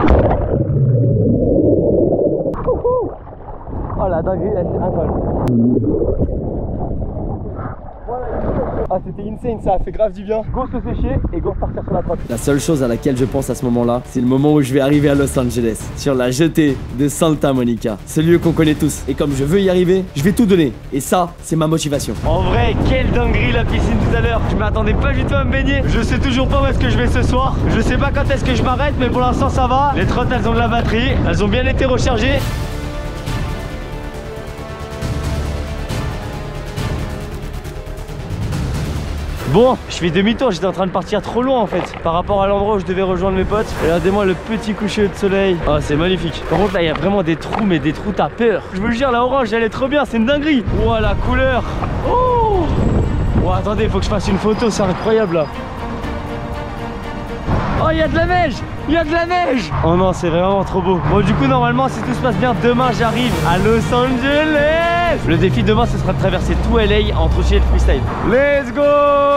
Oh la dinguerie, c'est incroyable. Ah c'était insane, ça a fait grave du bien. Go se sécher et go repartir sur la trotte. La seule chose à laquelle je pense à ce moment-là, c'est le moment où je vais arriver à Los Angeles, sur la jetée de Santa Monica, ce lieu qu'on connaît tous. Et comme je veux y arriver, je vais tout donner. Et ça, c'est ma motivation. En vrai, quelle dinguerie la piscine tout à l'heure. Je m'attendais pas du tout à me baigner. Je sais toujours pas où est-ce que je vais ce soir. Je sais pas quand est-ce que je m'arrête, mais pour l'instant ça va. Les trottes elles ont de la batterie, elles ont bien été rechargées. Bon, je fais demi-tour, j'étais en train de partir trop loin en fait par rapport à l'endroit où je devais rejoindre mes potes. Regardez-moi le petit coucher de soleil. Oh c'est magnifique. Par contre là il y a vraiment des trous, mais des trous t'as peur. Je vous le jure, la orange elle est trop bien, c'est une dinguerie. Oh la couleur. Oh, oh attendez, il faut que je fasse une photo, c'est incroyable là. Oh il y a de la neige. Il y a de la neige. Oh non c'est vraiment trop beau. Bon du coup normalement si tout se passe bien, demain j'arrive à Los Angeles. Le défi demain ce sera de traverser tout LA en trottinette freestyle. Let's go.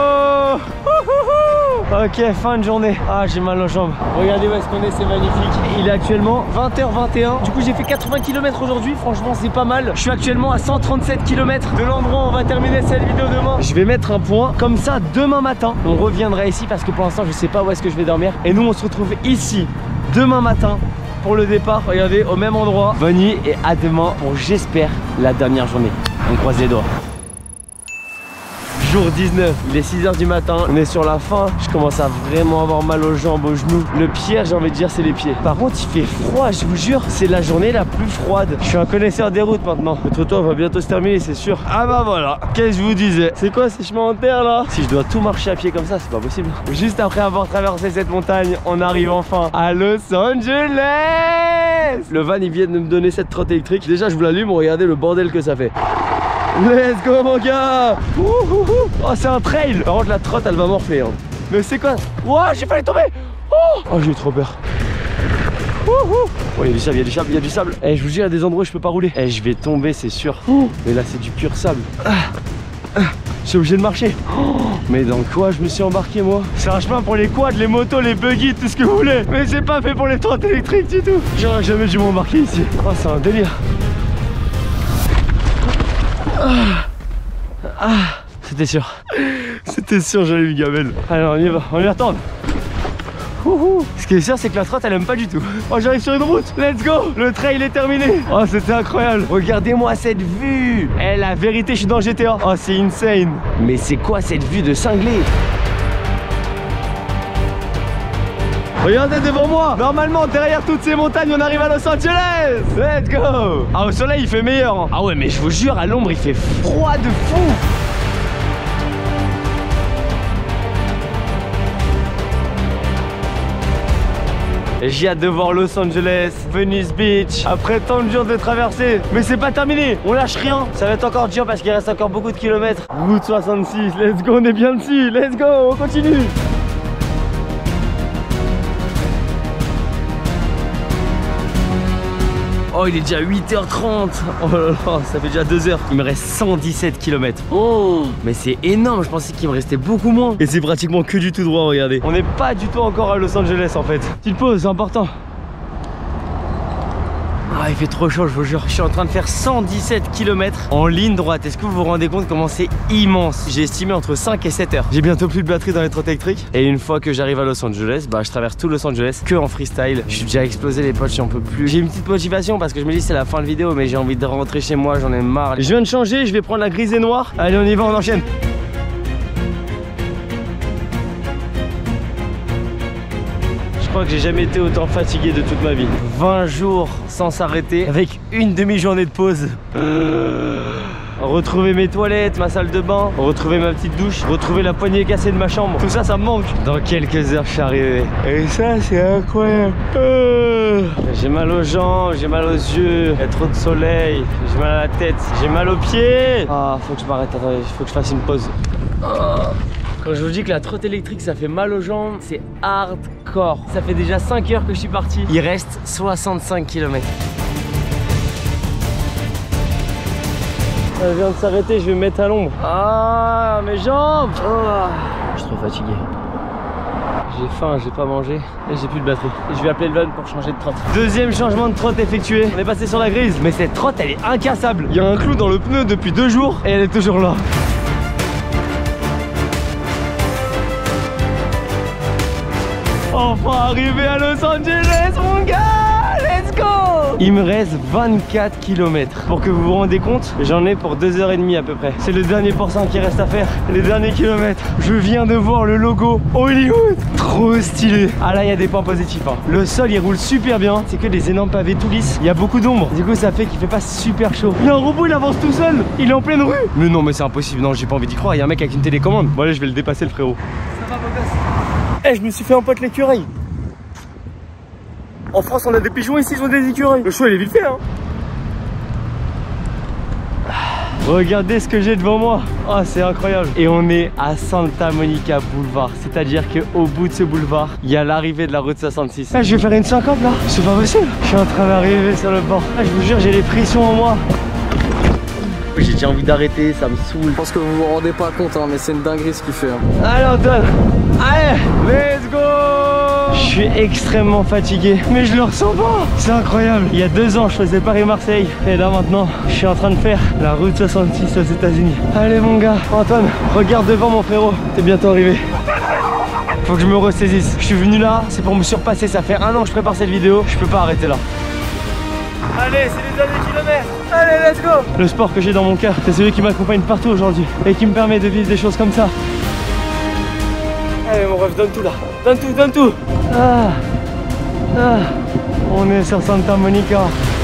Ok, fin de journée. Ah j'ai mal aux jambes. Regardez où est-ce qu'on est, c'est magnifique. Il est actuellement 20h21. Du coup j'ai fait 80 km aujourd'hui. Franchement c'est pas mal. Je suis actuellement à 137 km de l'endroit où on va terminer cette vidéo demain. Je vais mettre un point. Comme ça demain matin on reviendra ici parce que pour l'instant je sais pas où est-ce que je vais dormir. Et nous on se retrouve ici demain matin pour le départ. Regardez, au même endroit. Bonne nuit et à demain pour, j'espère, la dernière journée. On croise les doigts. Jour 19, il est 6h du matin, on est sur la fin. Je commence à vraiment avoir mal aux jambes, aux genoux. Le pire, j'ai envie de dire, c'est les pieds. Par contre, il fait froid, je vous jure, c'est la journée la plus froide. Je suis un connaisseur des routes maintenant. Le trottoir va bientôt se terminer, c'est sûr. Ah bah voilà, qu'est-ce que je vous disais? C'est quoi ces chemins en terre là? Si je dois tout marcher à pied comme ça, c'est pas possible. Juste après avoir traversé cette montagne, on arrive enfin à Los Angeles. Le van, il vient de me donner cette trotte électrique. Déjà, je vous l'allume, regardez le bordel que ça fait. Let's go mon gars. Oh c'est un trail. Par contre la trotte elle va morfler hein. Mais c'est quoi? Ouah j'ai failli tomber. Oh j'ai eu trop peur. Oh il y a du sable, il y a du sable, il y a du sable. Eh je vous dis, il y a des endroits où je peux pas rouler. Eh je vais tomber c'est sûr. Mais là c'est du pur sable. Je suis obligé de marcher. Mais dans quoi je me suis embarqué moi? C'est un chemin pour les quads, les motos, les buggy, tout ce que vous voulez. Mais c'est pas fait pour les trottes électriques du tout. J'aurais jamais dû m'embarquer ici. Oh c'est un délire. C'était sûr. C'était sûr, j'allais une gamelle. Allez, on y va, on y retourne. Ce qui est sûr, c'est que la trotte, elle aime pas du tout. Oh, j'arrive sur une route. Let's go. Le trail est terminé. Oh, c'était incroyable. Regardez-moi cette vue. Eh, la vérité, je suis dans GTA. Oh, c'est insane. Mais c'est quoi cette vue de cinglé? Regardez devant moi. Normalement, derrière toutes ces montagnes, on arrive à Los Angeles. Let's go. Ah, au soleil, il fait meilleur. Hein. Ah ouais, mais je vous jure, à l'ombre, il fait froid de fou. J'ai hâte de voir Los Angeles, Venice Beach, après tant de jours de traversée. Mais c'est pas terminé, on lâche rien. Ça va être encore dur parce qu'il reste encore beaucoup de kilomètres. Route 66, let's go, on est bien dessus, let's go, on continue. Oh, il est déjà 8h30. Oh là là, ça fait déjà 2 heures. Il me reste 117 km. Oh, mais c'est énorme. Je pensais qu'il me restait beaucoup moins. Et c'est pratiquement que du tout droit, regardez. On n'est pas du tout encore à Los Angeles en fait. Petite pause, c'est important. Ah, il fait trop chaud, je vous jure. Je suis en train de faire 117 km en ligne droite. Est-ce que vous vous rendez compte comment c'est immense? J'ai estimé entre 5 et 7 heures. J'ai bientôt plus de batterie dans les trottes électriques. Et une fois que j'arrive à Los Angeles, bah je traverse tout Los Angeles que en freestyle. Je suis déjà explosé les potes, j'en peux plus. J'ai une petite motivation parce que je me dis c'est la fin de vidéo, mais j'ai envie de rentrer chez moi, j'en ai marre. Je viens de changer, je vais prendre la grise et noire. Allez, on y va, on enchaîne. Je crois que j'ai jamais été autant fatigué de toute ma vie. 20 jours sans s'arrêter avec une demi-journée de pause. Retrouver mes toilettes, ma salle de bain, retrouver ma petite douche, retrouver la poignée cassée de ma chambre. Tout ça, ça me manque. Dans quelques heures, je suis arrivé. Et ça, c'est incroyable. J'ai mal aux jambes, j'ai mal aux yeux, il y a trop de soleil, j'ai mal à la tête, j'ai mal aux pieds. Ah, faut que je m'arrête, attendez, faut que je fasse une pause. Quand je vous dis que la trotte électrique ça fait mal aux jambes, c'est hardcore. Ça fait déjà 5 heures que je suis parti. Il reste 65 km. Ça vient de s'arrêter, je vais me mettre à l'ombre. Ah, mes jambes. Je suis trop fatigué. J'ai faim, j'ai pas mangé et j'ai plus de batterie. Et je vais appeler le van pour changer de trotte. Deuxième changement de trotte effectué. On est passé sur la grise, mais cette trotte elle est incassable. Il y a un clou dans le pneu depuis 2 jours et elle est toujours là. Enfin arrivé à Los Angeles mon gars. Let's go. Il me reste 24 km. Pour que vous vous rendez compte, j'en ai pour 2h30 à peu près. C'est le dernier pourcent qui reste à faire. Les derniers kilomètres. Je viens de voir le logo Hollywood. Trop stylé. Ah là il y a des points positifs hein. Le sol il roule super bien. C'est que des énormes pavés tout lisses. Il y a beaucoup d'ombre. Du coup ça fait qu'il fait pas super chaud. Il y a un robot, il avance tout seul. Il est en pleine rue. Mais non mais c'est impossible. Non j'ai pas envie d'y croire. Il y a un mec avec une télécommande. Bon allez je vais le dépasser le frérot. Ça va beau gosse. Eh, je me suis fait un pote l'écureuil. En France, on a des pigeons, ici, ils ont des écureuils. Le show, il est vite fait, hein. Regardez ce que j'ai devant moi. Oh, c'est incroyable. Et on est à Santa Monica Boulevard. C'est-à-dire qu'au bout de ce boulevard, il y a l'arrivée de la route 66. Eh, je vais faire une 50 là. C'est pas possible. Je suis en train d'arriver sur le bord. Ah, je vous jure, j'ai les frissons en moi. J'ai déjà envie d'arrêter, ça me saoule. Je pense que vous vous rendez pas compte, hein, mais c'est une dinguerie ce qu'il fait. Hein. Allez Antoine, allez, let's go. Je suis extrêmement fatigué, mais je le ressens pas. C'est incroyable. Il y a 2 ans, je faisais Paris-Marseille. Et là maintenant, je suis en train de faire la route 66 aux États-Unis. Allez mon gars, Antoine, regarde devant mon frérot. T'es bientôt arrivé. Faut que je me ressaisisse. Je suis venu là, c'est pour me surpasser. Ça fait 1 an que je prépare cette vidéo. Je peux pas arrêter là. Allez, c'est les derniers kilomètres. Allez, let's go. Le sport que j'ai dans mon cœur, c'est celui qui m'accompagne partout aujourd'hui et qui me permet de vivre des choses comme ça. Allez mon ref, donne tout là. Donne tout, donne tout. On est sur Santa Monica.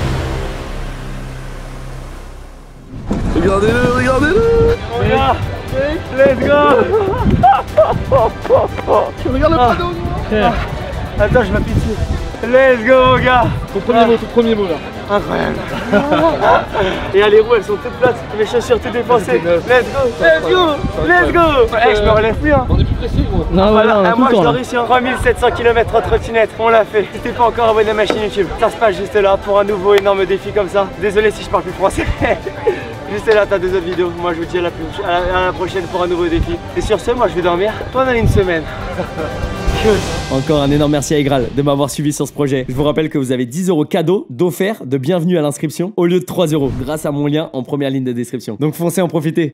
Regardez-le, regardez-le. Regarde, let's go. Regarde le panneau. Attends, je m'appuie dessus. Let's go mon gars. Ton premier mot là. Incroyable. Et les roues elles sont toutes plates, mes chaussures toutes défoncées. Let's go, let's go, let's go. Hey, je me relève plus hein. On est plus pressé gros. Non, voilà, moi je dors ici en 3700 km en trottinette. On l'a fait. Si t'es pas encore abonné à ma chaîne YouTube, ça se passe juste là pour un nouveau énorme défi comme ça. Désolé si je parle plus français. Juste là, t'as 2 autres vidéos. Moi je vous dis à la prochaine pour un nouveau défi. Et sur ce, moi je vais dormir pendant une semaine. Encore un énorme merci à Egral de m'avoir suivi sur ce projet. Je vous rappelle que vous avez 10 € cadeaux d'offert de bienvenue à l'inscription au lieu de 3 € grâce à mon lien en première ligne de description. Donc foncez en profiter.